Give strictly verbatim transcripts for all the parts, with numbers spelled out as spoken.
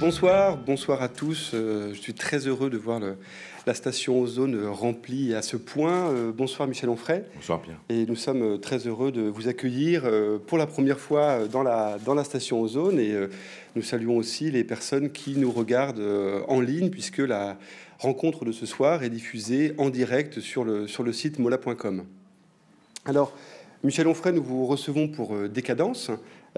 Bonsoir, bonsoir à tous. Euh, je suis très heureux de voir le, la station Ozone remplie à ce point. Euh, bonsoir Michel Onfray. Bonsoir Pierre. Et nous sommes très heureux de vous accueillir euh, pour la première fois dans la, dans la station Ozone. Et euh, nous saluons aussi les personnes qui nous regardent euh, en ligne, puisque la rencontre de ce soir est diffusée en direct sur le, sur le site mola point com. Alors, Michel Onfray, nous vous recevons pour euh, Décadence.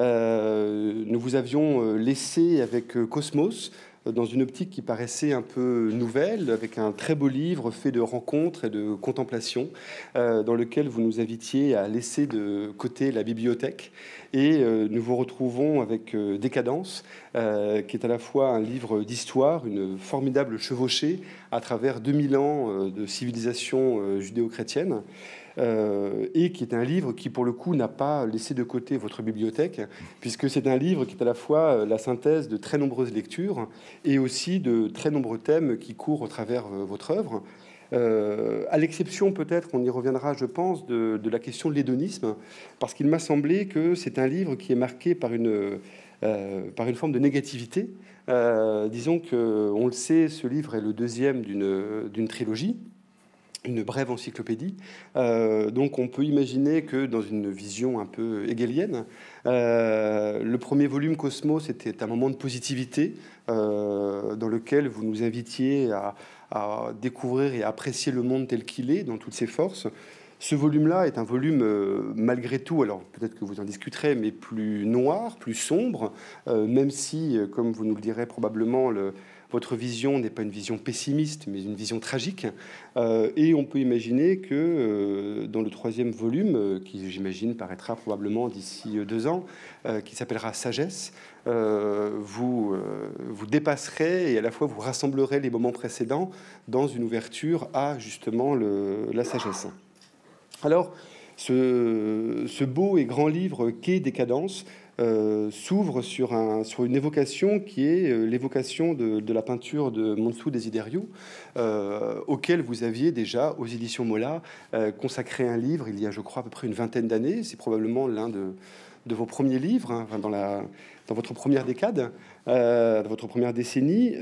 Euh, nous vous avions laissé avec Cosmos dans une optique qui paraissait un peu nouvelle, avec un très beau livre fait de rencontres et de contemplations, euh, dans lequel vous nous invitiez à laisser de côté la bibliothèque. Et euh, nous vous retrouvons avec euh, Décadence, euh, qui est à la fois un livre d'histoire, une formidable chevauchée à travers deux mille ans euh, de civilisation euh, judéo-chrétienne. Euh, et qui est un livre qui, pour le coup, n'a pas laissé de côté votre bibliothèque, puisque c'est un livre qui est à la fois la synthèse de très nombreuses lectures et aussi de très nombreux thèmes qui courent au travers euh, votre œuvre. Euh, à l'exception, peut-être, on y reviendra, je pense, de, de la question de l'hédonisme, parce qu'il m'a semblé que c'est un livre qui est marqué par une, euh, par une forme de négativité. Euh, disons que, on le sait, ce livre est le deuxième d'une, d'une trilogie, une brève encyclopédie. Euh, donc on peut imaginer que dans une vision un peu hegelienne, euh, le premier volume Cosmos était un moment de positivité euh, dans lequel vous nous invitiez à, à découvrir et à apprécier le monde tel qu'il est, dans toutes ses forces. Ce volume-là est un volume, euh, malgré tout, alors peut-être que vous en discuterez, mais plus noir, plus sombre, euh, même si, comme vous nous le direz probablement, le votre vision n'est pas une vision pessimiste, mais une vision tragique. Euh, et on peut imaginer que euh, dans le troisième volume, euh, qui j'imagine paraîtra probablement d'ici deux ans, euh, qui s'appellera Sagesse, euh, vous, euh, vous dépasserez et à la fois vous rassemblerez les moments précédents dans une ouverture à justement le, la sagesse. Alors, ce, ce beau et grand livre qu'est Décadence Euh, s'ouvre sur, un, sur une évocation qui est euh, l'évocation de, de la peinture de Monsou Desiderio, euh, auquel vous aviez déjà, aux éditions Mola, euh, consacré un livre il y a, je crois, à peu près une vingtaine d'années. C'est probablement l'un de, de vos premiers livres, hein, dans, la, dans votre première décade, euh, dans votre première décennie.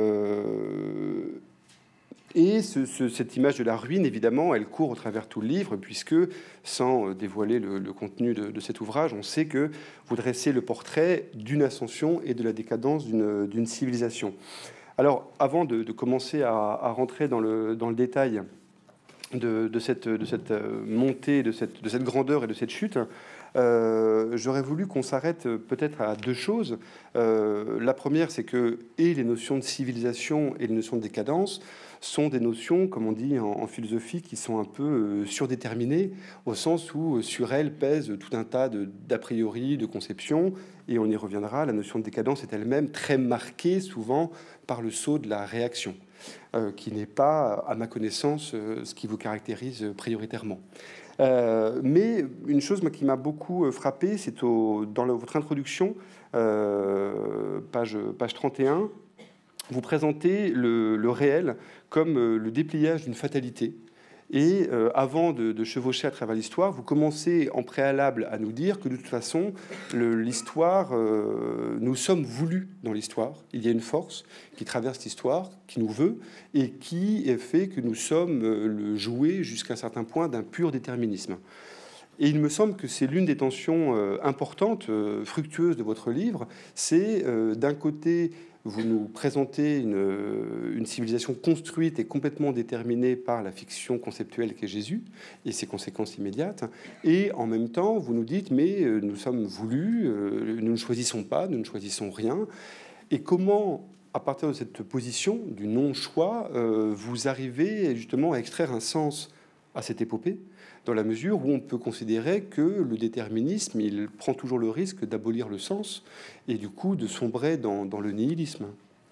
Euh, Et ce, ce, cette image de la ruine, évidemment, elle court au travers tout le livre, puisque, sans dévoiler le, le contenu de, de cet ouvrage, on sait que vous dressez le portrait d'une ascension et de la décadence d'une, d'une civilisation. Alors, avant de, de commencer à, à rentrer dans le, dans le détail de, de, cette, de cette montée, de cette, de cette grandeur et de cette chute, Euh, j'aurais voulu qu'on s'arrête peut-être à deux choses. Euh, la première, c'est que et les notions de civilisation et les notions de décadence sont des notions, comme on dit en, en philosophie, qui sont un peu euh, surdéterminées, au sens où euh, sur elles pèse tout un tas de, d'a priori, de conceptions, et on y reviendra. La notion de décadence est elle-même très marquée, souvent, par le sceau de la réaction, euh, qui n'est pas, à ma connaissance, euh, ce qui vous caractérise prioritairement. Euh, mais une chose moi, qui m'a beaucoup frappé, c'est au, dans le, votre introduction, euh, page, page trente et un, vous présentez le, le réel comme euh, le dépliage d'une fatalité. Et euh, avant de, de chevaucher à travers l'histoire, vous commencez en préalable à nous dire que de toute façon, le, l'histoire, euh, nous sommes voulus dans l'histoire. Il y a une force qui traverse l'histoire, qui nous veut, et qui fait que nous sommes euh, le jouet jusqu'à un certain point d'un pur déterminisme. Et il me semble que c'est l'une des tensions euh, importantes, euh, fructueuses de votre livre. C'est euh, d'un côté, vous nous présentez une, une civilisation construite et complètement déterminée par la fiction conceptuelle qu'est Jésus et ses conséquences immédiates. Et en même temps, vous nous dites, mais euh, nous sommes voulus, euh, nous ne choisissons pas, nous ne choisissons rien. Et comment, à partir de cette position du non-choix, euh, vous arrivez justement à extraire un sens à cette épopée, dans la mesure où on peut considérer que le déterminisme, il prend toujours le risque d'abolir le sens et du coup de sombrer dans, dans le nihilisme.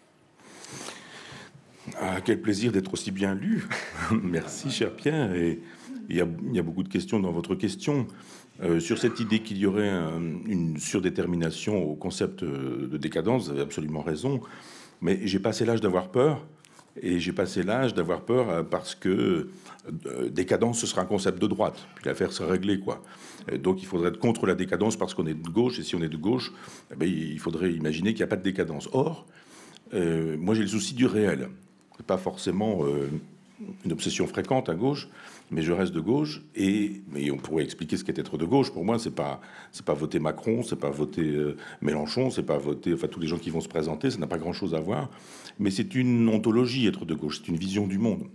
Ah, quel plaisir d'être aussi bien lu. Merci, cher Pierre. Et il y, a, il y a beaucoup de questions dans votre question. Euh, sur cette idée qu'il y aurait un, une surdétermination au concept de décadence, vous avez absolument raison. Mais j'ai passé l'âge d'avoir peur. Et j'ai passé l'âge d'avoir peur parce que euh, décadence, ce sera un concept de droite. Puis l'affaire sera réglée, quoi. Et donc il faudrait être contre la décadence parce qu'on est de gauche. Et si on est de gauche, eh bien, il faudrait imaginer qu'il n'y a pas de décadence. Or, Euh, moi, j'ai le souci du réel. C'est pas forcément euh, une obsession fréquente à gauche, mais je reste de gauche. Et mais on pourrait expliquer ce qu'est être de gauche. Pour moi, c'est pas c'est pas voter Macron, c'est pas voter euh, Mélenchon, c'est pas voter enfin tous les gens qui vont se présenter. Ça n'a pas grand-chose à voir. Mais c'est une ontologie être de gauche. C'est une vision du monde.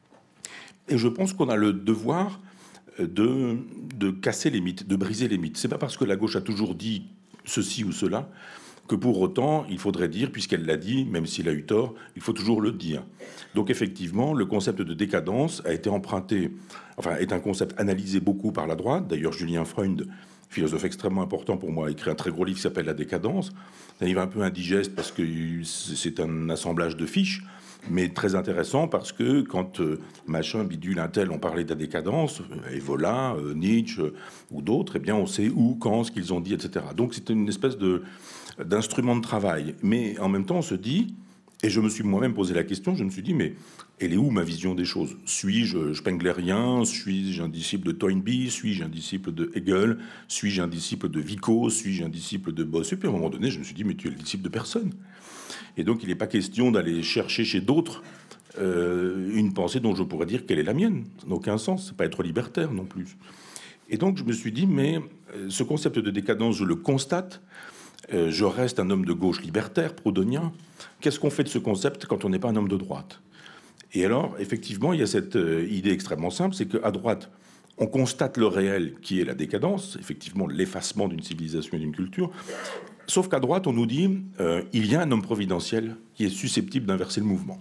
Et je pense qu'on a le devoir de, de casser les mythes, de briser les mythes. C'est pas parce que la gauche a toujours dit ceci ou cela que pour autant, il faudrait dire, puisqu'elle l'a dit, même s'il a eu tort, il faut toujours le dire. Donc effectivement, le concept de décadence a été emprunté, enfin, est un concept analysé beaucoup par la droite. D'ailleurs, Julien Freund, philosophe extrêmement important pour moi, a écrit un très gros livre qui s'appelle La décadence. Un livre un peu indigeste parce que c'est un assemblage de fiches, mais très intéressant parce que quand euh, machin, bidule, un tel ont parlé de la décadence, euh, Evola, euh, Nietzsche euh, ou d'autres, eh bien on sait où, quand, ce qu'ils ont dit, et cetera. Donc c'est une espèce de d'instrument de travail. Mais en même temps, on se dit, et je me suis moi-même posé la question, je me suis dit, mais elle est où ma vision des choses? Suis-je spenglerien? Suis-je un disciple de Toynbee? Suis-je un disciple de Hegel? Suis-je un disciple de Vico? Suis-je un disciple de Boss? Et puis à un moment donné, je me suis dit, mais tu es le disciple de personne. Et donc, il n'est pas question d'aller chercher chez d'autres euh, une pensée dont je pourrais dire qu'elle est la mienne. Ça n'a aucun sens. C'est pas être libertaire non plus. Et donc, je me suis dit, mais euh, ce concept de décadence, je le constate. Euh, je reste un homme de gauche libertaire, proudhonien. Qu'est-ce qu'on fait de ce concept quand on n'est pas un homme de droite? Et alors, effectivement, il y a cette euh, idée extrêmement simple, c'est qu'à droite, on constate le réel qui est la décadence, effectivement l'effacement d'une civilisation et d'une culture. Sauf qu'à droite, on nous dit euh, il y a un homme providentiel qui est susceptible d'inverser le mouvement.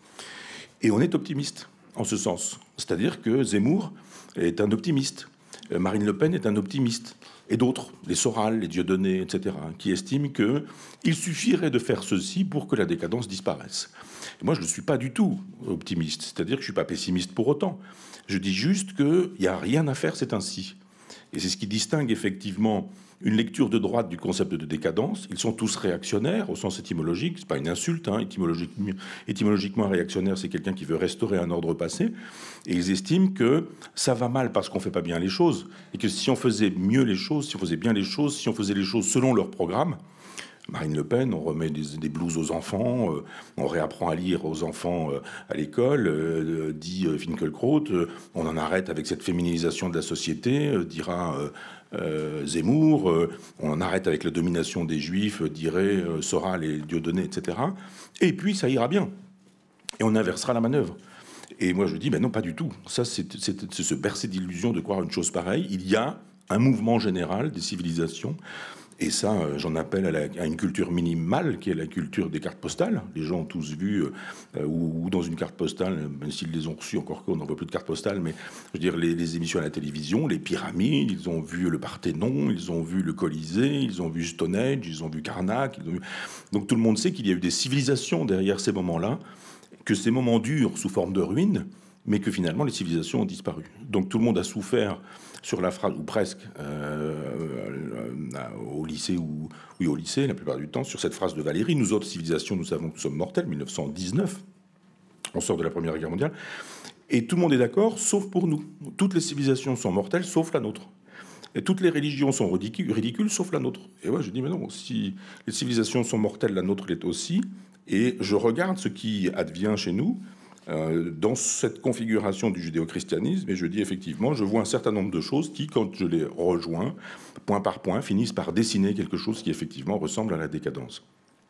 Et on est optimiste en ce sens. C'est-à-dire que Zemmour est un optimiste, euh, Marine Le Pen est un optimiste, et d'autres, les Soral, les Dieudonné, et cetera, qui estiment qu'il suffirait de faire ceci pour que la décadence disparaisse. Et moi, je ne suis pas du tout optimiste, c'est-à-dire que je ne suis pas pessimiste pour autant. Je dis juste qu'il n'y a rien à faire, c'est ainsi. Et c'est ce qui distingue effectivement une lecture de droite du concept de décadence. Ils sont tous réactionnaires au sens étymologique. C'est pas une insulte. Hein. Étymologiquement, étymologiquement, un réactionnaire, c'est quelqu'un qui veut restaurer un ordre passé. Et ils estiment que ça va mal parce qu'on fait pas bien les choses. Et que si on faisait mieux les choses, si on faisait bien les choses, si on faisait les choses selon leur programme, Marine Le Pen, on remet des, des blouses aux enfants, euh, on réapprend à lire aux enfants euh, à l'école, euh, dit euh, Finkielkraut, euh, on en arrête avec cette féminisation de la société, euh, dira euh, euh, Zemmour, euh, on en arrête avec la domination des Juifs, euh, dirait euh, Soral et Dieudonné, et cetera. Et puis ça ira bien. Et on inversera la manœuvre. Et moi je dis, ben non, pas du tout. Ça, c'est se bercer d'illusions de croire une chose pareille. Il y a un mouvement général des civilisations. Et ça, j'en appelle à, la, à une culture minimale, qui est la culture des cartes postales. Les gens ont tous vu, euh, ou, ou dans une carte postale, même s'ils les ont reçues, encore qu'on n'en voit plus de cartes postales, mais je veux dire, les, les émissions à la télévision, les pyramides, ils ont vu le Parthénon, ils ont vu le Colisée, ils ont vu Stonehenge, ils ont vu Karnak. Ils ont vu... Donc tout le monde sait qu'il y a eu des civilisations derrière ces moments-là, que ces moments durent sous forme de ruines, mais que finalement les civilisations ont disparu. Donc tout le monde a souffert sur la phrase, ou presque, euh, euh, au lycée, ou oui, au lycée, la plupart du temps, sur cette phrase de Valéry, nous autres civilisations, nous savons que nous sommes mortels, mille neuf cent dix-neuf, on sort de la Première Guerre mondiale, et tout le monde est d'accord, sauf pour nous. Toutes les civilisations sont mortelles, sauf la nôtre. Et toutes les religions sont ridicules, ridicules sauf la nôtre. Et ouais, je dis, mais non, si les civilisations sont mortelles, la nôtre l'est aussi, et je regarde ce qui advient chez nous, dans cette configuration du judéo-christianisme, et je dis effectivement, je vois un certain nombre de choses qui, quand je les rejoins, point par point, finissent par dessiner quelque chose qui effectivement ressemble à la décadence.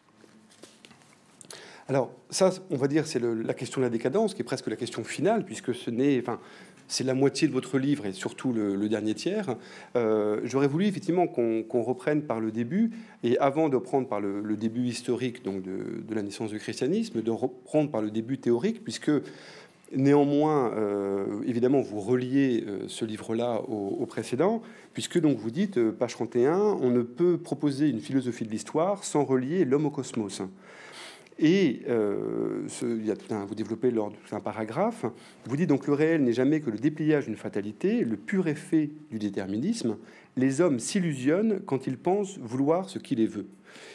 Alors ça, on va dire, c'est la question de la décadence, qui est presque la question finale, puisque ce n'est... Enfin, c'est la moitié de votre livre et surtout le, le dernier tiers. Euh, J'aurais voulu effectivement qu'on qu'on reprenne par le début, et avant de reprendre par le, le début historique donc de, de la naissance du christianisme, de reprendre par le début théorique, puisque néanmoins, euh, évidemment, vous reliez euh, ce livre-là au, au précédent, puisque donc vous dites, euh, page trente et un, on ne peut proposer une philosophie de l'histoire sans relier l'homme au cosmos. Et euh, ce, il y a tout un, vous développez lors de tout un paragraphe. Vous dites donc le réel n'est jamais que le dépliage d'une fatalité, le pur effet du déterminisme. Les hommes s'illusionnent quand ils pensent vouloir ce qui les veut.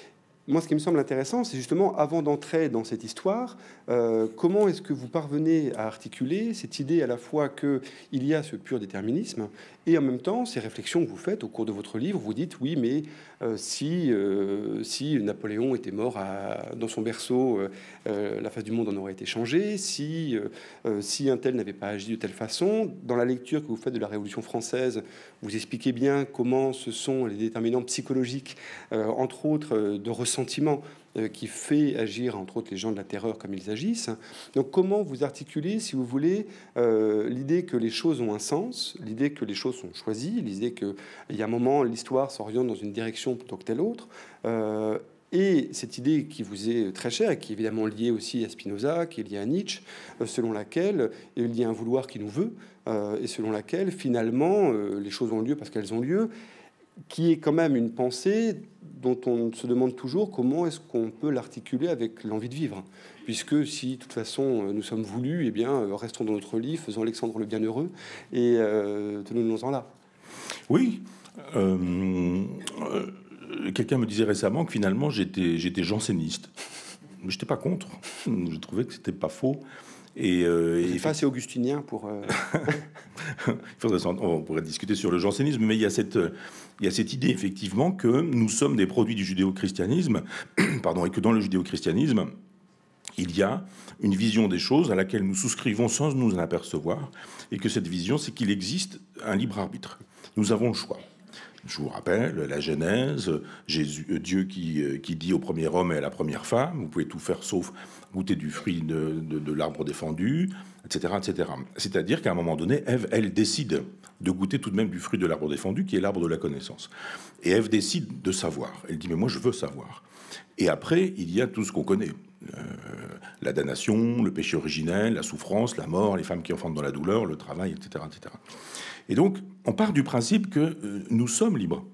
moi, ce qui me semble intéressant, c'est justement, avant d'entrer dans cette histoire, euh, comment est-ce que vous parvenez à articuler cette idée à la fois qu'il y a ce pur déterminisme, et en même temps, ces réflexions que vous faites au cours de votre livre, vous dites, oui, mais euh, si, euh, si Napoléon était mort à, dans son berceau, euh, euh, la face du monde en aurait été changée, si, euh, euh, si un tel n'avait pas agi de telle façon. Dans la lecture que vous faites de la Révolution française, vous expliquez bien comment ce sont les déterminants psychologiques, euh, entre autres, euh, de ressentiment euh, qui fait agir, entre autres, les gens de la terreur comme ils agissent. Donc, comment vous articulez, si vous voulez, euh, l'idée que les choses ont un sens, l'idée que les choses sont choisies, l'idée qu'il y a un moment, l'histoire s'oriente dans une direction plutôt que telle autre, euh, et cette idée qui vous est très chère et qui est évidemment liée aussi à Spinoza, qui est liée à Nietzsche, euh, selon laquelle il y a un vouloir qui nous veut, euh, et selon laquelle, finalement, euh, les choses ont lieu parce qu'elles ont lieu, qui est quand même une pensée dont on se demande toujours comment est-ce qu'on peut l'articuler avec l'envie de vivre. Puisque si, de toute façon, nous sommes voulus, eh bien, restons dans notre lit, faisons Alexandre le Bienheureux, et euh, tenons-nous-en là. Oui. Euh, euh, quelqu'un me disait récemment que finalement, j'étais, j'étais janséniste. Je n'étais pas contre. Je trouvais que c'était pas faux. Et, euh, et pas assez augustinien pour... Euh... On pourrait discuter sur le jansénisme, mais il y a cette, il y a cette idée, effectivement, que nous sommes des produits du judéo-christianisme, pardon, et que dans le judéo-christianisme, il y a une vision des choses à laquelle nous souscrivons sans nous en apercevoir, et que cette vision, c'est qu'il existe un libre arbitre. Nous avons le choix. Je vous rappelle la Genèse, Jésus, Dieu qui, qui dit au premier homme et à la première femme, vous pouvez tout faire sauf goûter du fruit de, de, de l'arbre défendu, et cetera, et cetera. C'est-à-dire qu'à un moment donné, Ève, elle décide de goûter tout de même du fruit de l'arbre défendu, qui est l'arbre de la connaissance. Et Ève décide de savoir. Elle dit, mais moi, je veux savoir. Et après, il y a tout ce qu'on connaît. Euh, la damnation, le péché originel, la souffrance, la mort, les femmes qui enfantent dans la douleur, le travail, et cetera, et cetera. Et donc, on part du principe que euh, nous sommes libres.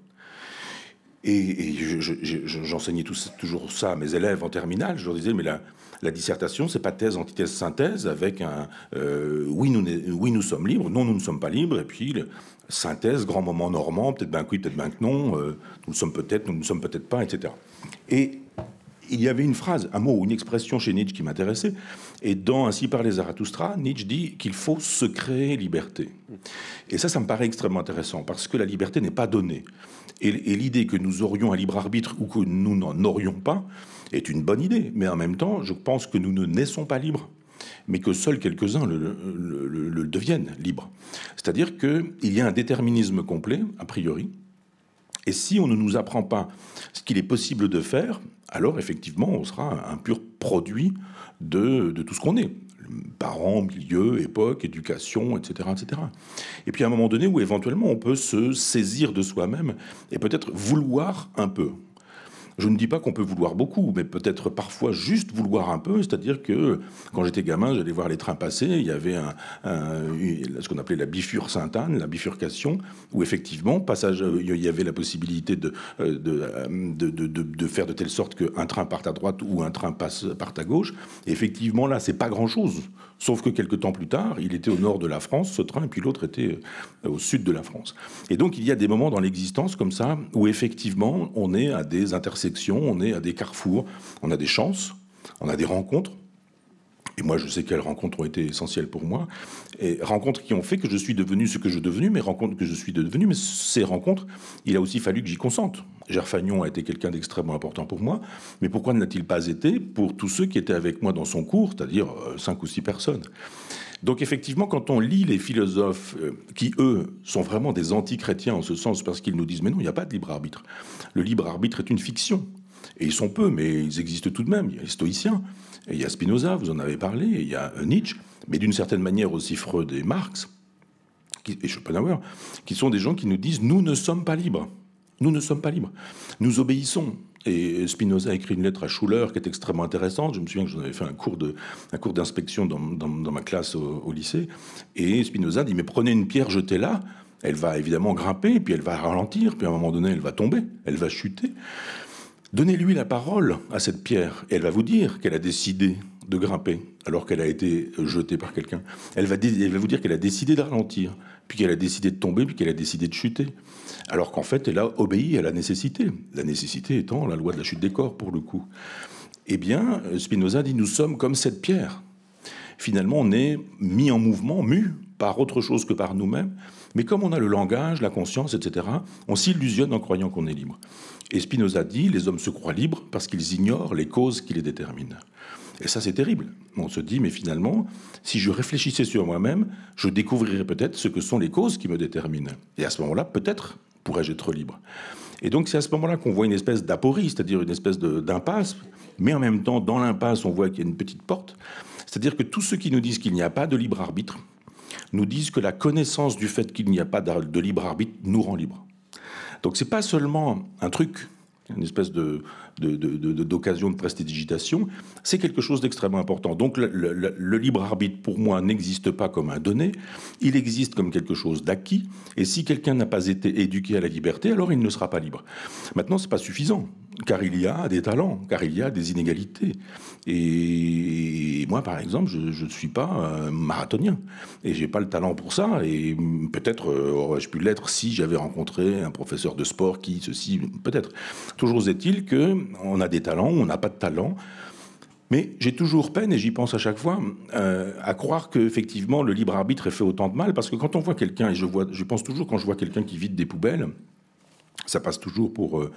Et, et je, je, je, j'enseignais tout, toujours ça à mes élèves en terminale. Je leur disais, mais la, la dissertation, c'est pas thèse, antithèse, synthèse, avec un euh, oui, nous, oui, nous sommes libres, non, nous ne sommes pas libres, et puis le, synthèse, grand moment normand, peut-être bien que oui, peut-être bien que non, euh, nous le sommes peut-être, nous ne le sommes peut-être pas, et cetera. Et il y avait une phrase, un mot ou une expression chez Nietzsche qui m'intéressait. Et dans Ainsi parlait Zarathustra, Nietzsche dit qu'il faut se créer liberté. Et ça, ça me paraît extrêmement intéressant, parce que la liberté n'est pas donnée. Et, et l'idée que nous aurions un libre arbitre ou que nous n'en aurions pas est une bonne idée. Mais en même temps, je pense que nous ne naissons pas libres, mais que seuls quelques-uns le, le, le, le deviennent libres. C'est-à-dire qu'il y a un déterminisme complet, a priori. Et si on ne nous apprend pas ce qu'il est possible de faire, alors effectivement, on sera un pur produit de, de tout ce qu'on est. Parents, milieu, époque, éducation, et cetera, et cetera. Et puis à un moment donné où éventuellement on peut se saisir de soi-même et peut-être vouloir un peu. Je ne dis pas qu'on peut vouloir beaucoup, mais peut-être parfois juste vouloir un peu. C'est-à-dire que quand j'étais gamin, j'allais voir les trains passer. Il y avait un, un, ce qu'on appelait la bifure Sainte-Anne, la bifurcation, où effectivement, passage, il y avait la possibilité de, de, de, de, de, de faire de telle sorte qu'un train parte à droite ou un train passe, parte à gauche. Et effectivement, là, c'est pas grand-chose. Sauf que quelques temps plus tard, il était au nord de la France, ce train, et puis l'autre était au sud de la France. Et donc, il y a des moments dans l'existence comme ça où effectivement, on est à des intersections, on est à des carrefours, on a des chances, on a des rencontres. Et moi, je sais quelles rencontres ont été essentielles pour moi. Et rencontres qui ont fait que je suis devenu ce que je suis devenu, mais rencontres que je suis devenu. Mais ces rencontres, il a aussi fallu que j'y consente. Gerfagnon a été quelqu'un d'extrêmement important pour moi. Mais pourquoi ne l'a-t-il pas été pour tous ceux qui étaient avec moi dans son cours, c'est-à-dire cinq ou six personnes ? Donc effectivement, quand on lit les philosophes qui, eux, sont vraiment des anti-chrétiens en ce sens, parce qu'ils nous disent « mais non, il n'y a pas de libre arbitre. Le libre arbitre est une fiction. » Et ils sont peu, mais ils existent tout de même. Il y a les stoïciens, et il y a Spinoza, vous en avez parlé, et il y a Nietzsche, mais d'une certaine manière aussi Freud et Marx, qui, et Schopenhauer, qui sont des gens qui nous disent « nous ne sommes pas libres. Nous ne sommes pas libres. Nous obéissons. » Et Spinoza a écrit une lettre à Schuller qui est extrêmement intéressante. Je me souviens que j'en avais fait un cours, de, un cours d'inspection dans, dans, dans ma classe au, au lycée. Et Spinoza dit « mais prenez une pierre, jetez-la. Elle va évidemment grimper, puis elle va ralentir, puis à un moment donné, elle va tomber, elle va chuter. Donnez-lui la parole à cette pierre, et elle va vous dire qu'elle a décidé de grimper alors qu'elle a été jetée par quelqu'un. Elle va, elle va vous dire qu'elle a décidé de ralentir, puis qu'elle a décidé de tomber, puis qu'elle a décidé de chuter. Alors qu'en fait, elle a obéi à la nécessité. La nécessité étant la loi de la chute des corps, pour le coup. Eh bien, Spinoza dit, nous sommes comme cette pierre. Finalement, on est mis en mouvement, mu par autre chose que par nous-mêmes. Mais comme on a le langage, la conscience, et cetera, on s'illusionne en croyant qu'on est libre. Et Spinoza dit, les hommes se croient libres parce qu'ils ignorent les causes qui les déterminent. Et ça, c'est terrible. On se dit, mais finalement, si je réfléchissais sur moi-même, je découvrirais peut-être ce que sont les causes qui me déterminent. Et à ce moment-là, peut-être pourrais-je être libre. Et donc, c'est à ce moment-là qu'on voit une espèce d'aporie, c'est-à-dire une espèce de, d'impasse, mais en même temps, dans l'impasse, on voit qu'il y a une petite porte. C'est-à-dire que tous ceux qui nous disent qu'il n'y a pas de libre arbitre nous disent que la connaissance du fait qu'il n'y a pas de libre arbitre nous rend libres. Donc, c'est pas seulement un truc, une espèce de, de, de, de, d'occasion de prestidigitation, c'est quelque chose d'extrêmement important. Donc le, le, le libre arbitre, pour moi, n'existe pas comme un donné, il existe comme quelque chose d'acquis, et si quelqu'un n'a pas été éduqué à la liberté, alors il ne sera pas libre. Maintenant, c'est pas suffisant, car il y a des talents, car il y a des inégalités. Et moi, par exemple, je ne suis pas marathonien, et j'ai pas le talent pour ça, et peut-être aurais-je pu l'être si j'avais rencontré un professeur de sport qui, ceci, peut-être. Toujours est-il qu'on a des talents, on n'a pas de talent, mais j'ai toujours peine, et j'y pense à chaque fois, euh, à croire qu'effectivement le libre arbitre est fait autant de mal, parce que quand on voit quelqu'un, et je, vois, je pense toujours quand je vois quelqu'un qui vide des poubelles, ça passe toujours pour, euh,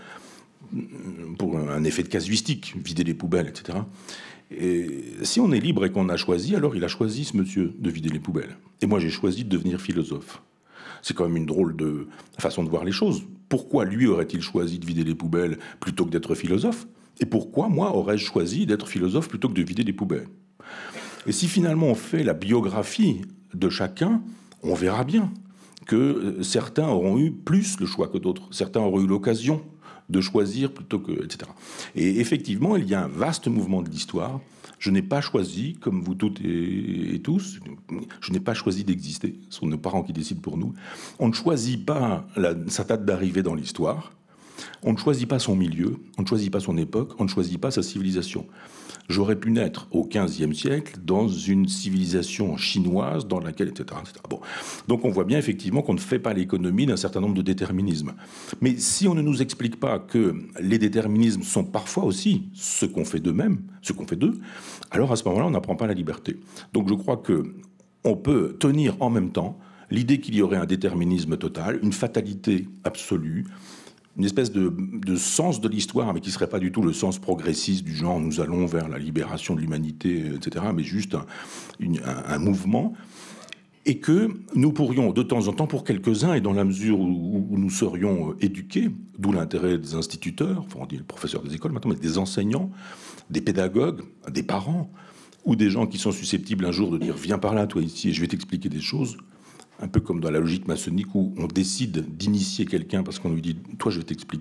pour un effet de casuistique, vider les poubelles, et cetera. Et si on est libre et qu'on a choisi, alors il a choisi, ce monsieur, de vider les poubelles. Et moi, j'ai choisi de devenir philosophe. C'est quand même une drôle de façon de voir les choses. Pourquoi lui aurait-il choisi de vider les poubelles plutôt que d'être philosophe? Et pourquoi moi aurais-je choisi d'être philosophe plutôt que de vider des poubelles? Et si finalement on fait la biographie de chacun, on verra bien que certains auront eu plus le choix que d'autres. Certains auront eu l'occasion de choisir plutôt que... et cetera. Et effectivement, il y a un vaste mouvement de l'histoire. Je n'ai pas choisi, comme vous toutes et, et tous, je n'ai pas choisi d'exister. Ce sont nos parents qui décident pour nous. On ne choisit pas la, sa date d'arrivée dans l'histoire. On ne choisit pas son milieu. On ne choisit pas son époque. On ne choisit pas sa civilisation. J'aurais pu naître au quinzième siècle dans une civilisation chinoise dans laquelle, et cetera, et cetera. Bon. Donc on voit bien effectivement qu'on ne fait pas l'économie d'un certain nombre de déterminismes. Mais si on ne nous explique pas que les déterminismes sont parfois aussi ce qu'on fait d'eux-mêmes, ce qu'on fait d'eux, alors à ce moment-là, on n'apprend pas la liberté. Donc je crois que on peut tenir en même temps l'idée qu'il y aurait un déterminisme total, une fatalité absolue, une espèce de, de sens de l'histoire, mais qui ne serait pas du tout le sens progressiste du genre nous allons vers la libération de l'humanité, et cetera, mais juste un, une, un, un mouvement, et que nous pourrions de temps en temps, pour quelques-uns, et dans la mesure où, où nous serions éduqués, d'où l'intérêt des instituteurs, enfin on dit le professeur des écoles maintenant, mais des enseignants, des pédagogues, des parents, ou des gens qui sont susceptibles un jour de dire « viens par là, toi ici, et je vais t'expliquer des choses », un peu comme dans la logique maçonnique où on décide d'initier quelqu'un parce qu'on lui dit « toi, je vais t'expliquer ».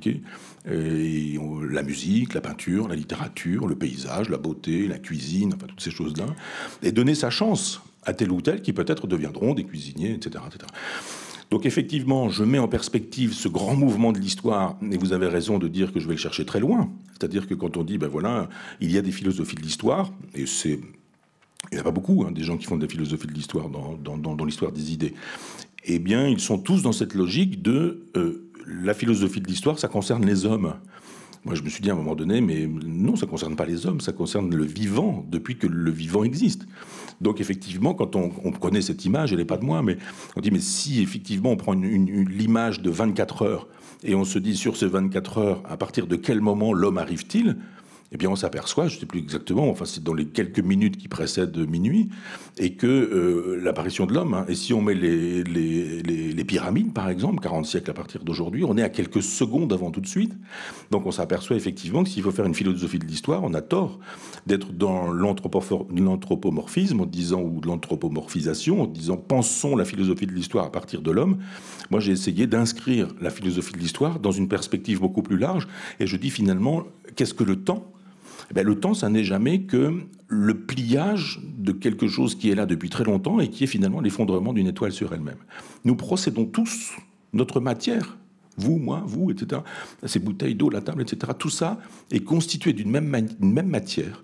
Et on, la musique, la peinture, la littérature, le paysage, la beauté, la cuisine, enfin toutes ces choses-là, et donner sa chance à tel ou tel qui peut-être deviendront des cuisiniers, et cetera, et cetera. Donc effectivement, je mets en perspective ce grand mouvement de l'histoire, et vous avez raison de dire que je vais le chercher très loin. C'est-à-dire que quand on dit, ben voilà, il y a des philosophies de l'histoire, et c'est... il n'y en a pas beaucoup, hein, des gens qui font de la philosophie de l'histoire dans, dans, dans, dans l'histoire des idées. Eh bien, ils sont tous dans cette logique de euh, la philosophie de l'histoire, ça concerne les hommes. Moi, je me suis dit à un moment donné, mais non, ça ne concerne pas les hommes, ça concerne le vivant, depuis que le vivant existe. Donc, effectivement, quand on, on connaît cette image, elle n'est pas de moi, mais on dit, mais si, effectivement, on prend une, une, une, l'image de vingt-quatre heures, et on se dit, sur ces vingt-quatre heures, à partir de quel moment l'homme arrive-t-il ? Eh bien, on s'aperçoit, je ne sais plus exactement, enfin, c'est dans les quelques minutes qui précèdent minuit, et que euh, l'apparition de l'homme, hein, et si on met les, les, les, les pyramides, par exemple, quarante siècles à partir d'aujourd'hui, on est à quelques secondes avant tout de suite. Donc, on s'aperçoit effectivement que s'il faut faire une philosophie de l'histoire, on a tort d'être dans l'anthropomorphisme, en disant, ou de l'anthropomorphisation, en disant, pensons la philosophie de l'histoire à partir de l'homme. Moi, j'ai essayé d'inscrire la philosophie de l'histoire dans une perspective beaucoup plus large, et je dis finalement, qu'est-ce que le temps ? Eh bien, le temps, ça n'est jamais que le pliage de quelque chose qui est là depuis très longtemps et qui est finalement l'effondrement d'une étoile sur elle-même. Nous procédons tous, notre matière, vous, moi, vous, et cetera, ces bouteilles d'eau, la table, et cetera, tout ça est constitué d'une même, ma- même matière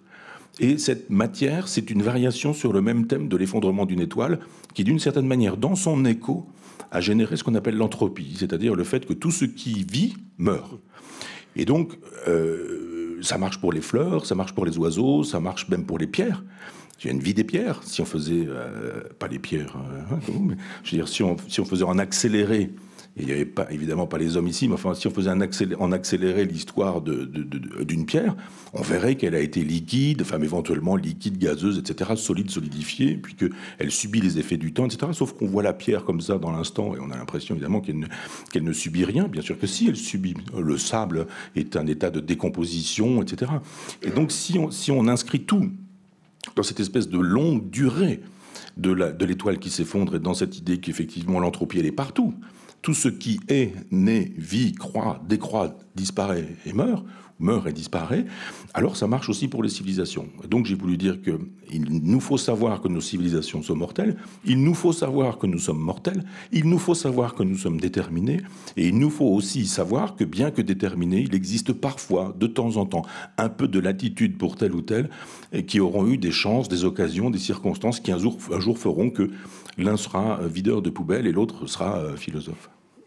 Et cette matière, c'est une variation sur le même thème de l'effondrement d'une étoile qui, d'une certaine manière, dans son écho, a généré ce qu'on appelle l'entropie, c'est-à-dire le fait que tout ce qui vit meurt. Et donc, euh, ça marche pour les fleurs, ça marche pour les oiseaux, ça marche même pour les pierres. Il y a une vie des pierres. Si on faisait, euh, pas les pierres, euh, mais, je veux dire, si on, si on faisait en accéléré, et il n'y avait pas, évidemment pas les hommes ici, mais enfin, si on faisait un accéléré, en accéléré l'histoire de, de, de, d'une pierre, on verrait qu'elle a été liquide, enfin éventuellement liquide, gazeuse, et cetera, solide, solidifiée, puis qu'elle subit les effets du temps, et cetera. Sauf qu'on voit la pierre comme ça dans l'instant, et on a l'impression évidemment qu'elle ne, qu'elle ne subit rien. Bien sûr que si, elle subit. Le sable est un état de décomposition, et cetera. Et donc, si on, si on inscrit tout dans cette espèce de longue durée de, la, de l'étoile qui s'effondre, et dans cette idée qu'effectivement l'entropie, elle est partout. Tout ce qui est, naît, vit, croît, décroît, disparaît et meurt, meurt et disparaît, alors ça marche aussi pour les civilisations. Donc j'ai voulu dire qu'il nous faut savoir que nos civilisations sont mortelles, il nous faut savoir que nous sommes mortels, il nous faut savoir que nous sommes déterminés, et il nous faut aussi savoir que bien que déterminés, il existe parfois, de temps en temps, un peu de latitude pour tel ou tel, et qui auront eu des chances, des occasions, des circonstances qui un jour, un jour feront que l'un sera videur de poubelle et l'autre sera philosophe.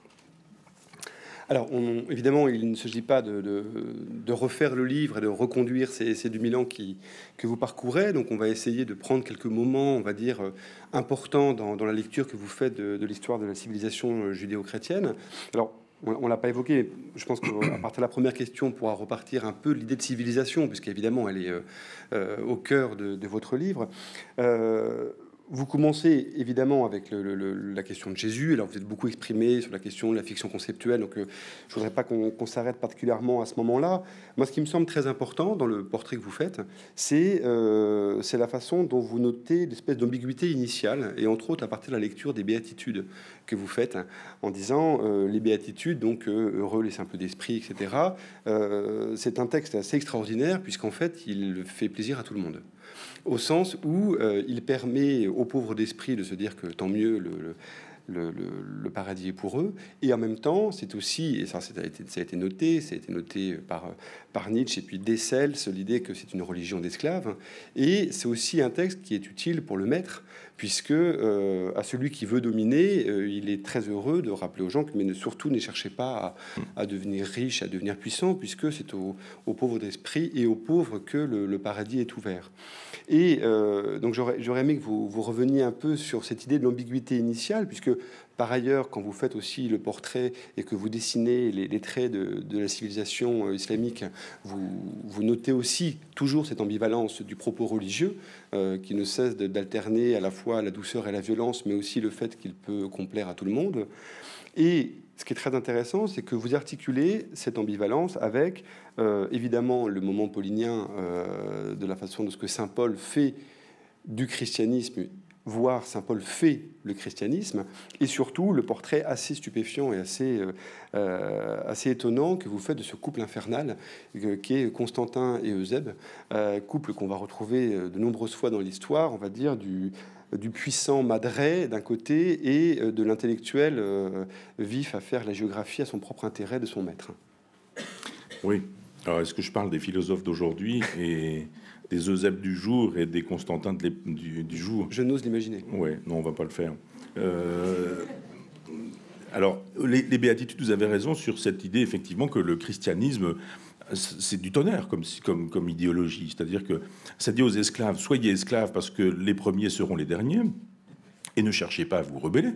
Alors, on, évidemment, il ne s'agit pas de, de, de refaire le livre et de reconduire ces, ces deux mille ans qui, que vous parcourez. Donc, on va essayer de prendre quelques moments, on va dire, importants dans, dans la lecture que vous faites de, de l'histoire de la civilisation judéo-chrétienne. Alors, on ne l'a pas évoqué, je pense qu'à partir de la première question, on pourra repartir un peu l'idée de civilisation, puisqu'évidemment, elle est euh, au cœur de, de votre livre. Euh, Vous commencez évidemment avec le, le, la question de Jésus. Alors vous êtes beaucoup exprimé sur la question de la fiction conceptuelle, donc euh, je voudrais pas qu'on qu'on s'arrête particulièrement à ce moment-là. Moi, ce qui me semble très important dans le portrait que vous faites, c'est euh, c'est la façon dont vous notez l'espèce d'ambiguïté initiale, et entre autres à partir de la lecture des béatitudes que vous faites, hein, en disant euh, les béatitudes, donc euh, heureux les simples d'esprit, et cetera. Euh, c'est un texte assez extraordinaire puisqu'en fait, il fait plaisir à tout le monde, au sens où euh, il permet aux pauvres d'esprit de se dire que tant mieux, le, le, le, le paradis est pour eux, et en même temps, c'est aussi, et ça, ça, a été, ça a été noté, ça a été noté par, par Nietzsche, et puis Dessels, l'idée que c'est une religion d'esclaves, et c'est aussi un texte qui est utile pour le maître, puisque euh, à celui qui veut dominer, euh, il est très heureux de rappeler aux gens que, mais ne, surtout, ne cherchez pas à, à devenir riche, à devenir puissant, puisque c'est aux, aux pauvres d'esprit et aux pauvres que le, le paradis est ouvert. Et euh, donc j'aurais, j'aurais aimé que vous, vous reveniez un peu sur cette idée de l'ambiguïté initiale, puisque par ailleurs, quand vous faites aussi le portrait et que vous dessinez les, les traits de, de la civilisation islamique, vous, vous notez aussi toujours cette ambivalence du propos religieux euh, qui ne cesse de, d'alterner à la fois la douceur et la violence, mais aussi le fait qu'il peut complaire à tout le monde. Et ce qui est très intéressant, c'est que vous articulez cette ambivalence avec, euh, évidemment, le moment paulinien euh, de la façon de ce que saint Paul fait du christianisme, voire saint Paul fait le christianisme, et surtout le portrait assez stupéfiant et assez, euh, assez étonnant que vous faites de ce couple infernal euh, qui est Constantin et Eusèbe, euh, couple qu'on va retrouver de nombreuses fois dans l'histoire, on va dire, du... du puissant madré d'un côté et de l'intellectuel euh, vif à faire la géographie à son propre intérêt de son maître. Oui. Alors, est-ce que je parle des philosophes d'aujourd'hui et des Eusèbes du jour et des Constantins de du, du jour? Je n'ose l'imaginer. Oui, non, on va pas le faire. Euh, alors, les, les béatitudes, vous avez raison sur cette idée, effectivement, que le christianisme, c'est du tonnerre comme, comme, comme idéologie. C'est-à-dire que ça dit aux esclaves, soyez esclaves parce que les premiers seront les derniers, et ne cherchez pas à vous rebeller.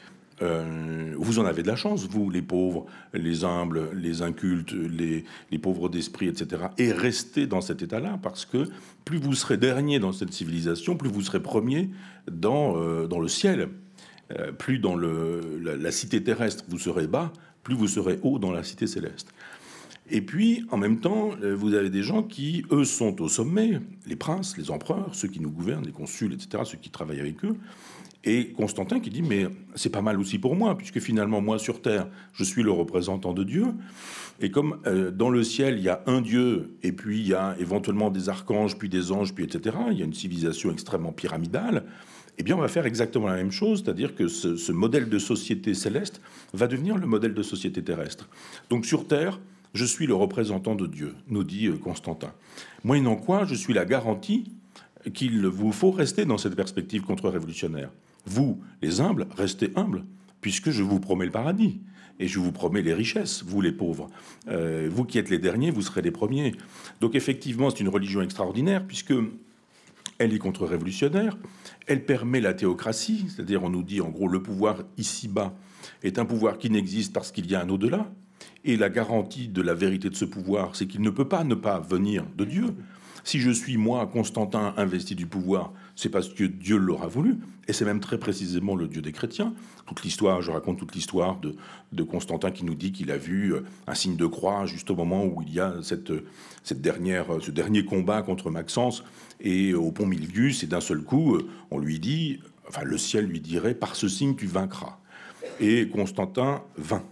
Euh, vous en avez de la chance, vous, les pauvres, les humbles, les incultes, les, les pauvres d'esprit, et cetera. Et restez dans cet état-là, parce que plus vous serez dernier dans cette civilisation, plus vous serez premier dans, euh, dans le ciel. Euh, plus dans le, la, la cité terrestre, vous serez bas, plus vous serez haut dans la cité céleste. Et puis, en même temps, vous avez des gens qui, eux, sont au sommet, les princes, les empereurs, ceux qui nous gouvernent, les consuls, et cetera, ceux qui travaillent avec eux. Et Constantin qui dit, mais c'est pas mal aussi pour moi, puisque finalement, moi, sur Terre, je suis le représentant de Dieu. Et comme euh, dans le ciel, il y a un Dieu, et puis il y a éventuellement des archanges, puis des anges, puis et cetera, il y a une civilisation extrêmement pyramidale, eh bien, on va faire exactement la même chose, c'est-à-dire que ce, ce modèle de société céleste va devenir le modèle de société terrestre. Donc, sur Terre, je suis le représentant de Dieu, nous dit Constantin. Moyennant quoi, je suis la garantie qu'il vous faut rester dans cette perspective contre-révolutionnaire. Vous, les humbles, restez humbles, puisque je vous promets le paradis. Et je vous promets les richesses, vous les pauvres. Euh, vous qui êtes les derniers, vous serez les premiers. Donc effectivement, c'est une religion extraordinaire, puisque elle est contre-révolutionnaire, elle permet la théocratie, c'est-à-dire on nous dit en gros le pouvoir ici-bas est un pouvoir qui n'existe parce qu'il y a un au-delà, et la garantie de la vérité de ce pouvoir, c'est qu'il ne peut pas ne pas venir de Dieu. Si je suis, moi, Constantin, investi du pouvoir, c'est parce que Dieu l'aura voulu. Et c'est même très précisément le Dieu des chrétiens. Toute l'histoire, je raconte toute l'histoire de, de Constantin qui nous dit qu'il a vu un signe de croix juste au moment où il y a cette, cette dernière, ce dernier combat contre Maxence et au pont Milvius. Et d'un seul coup, on lui dit, enfin le ciel lui dirait, par ce signe tu vaincras. Et Constantin vint.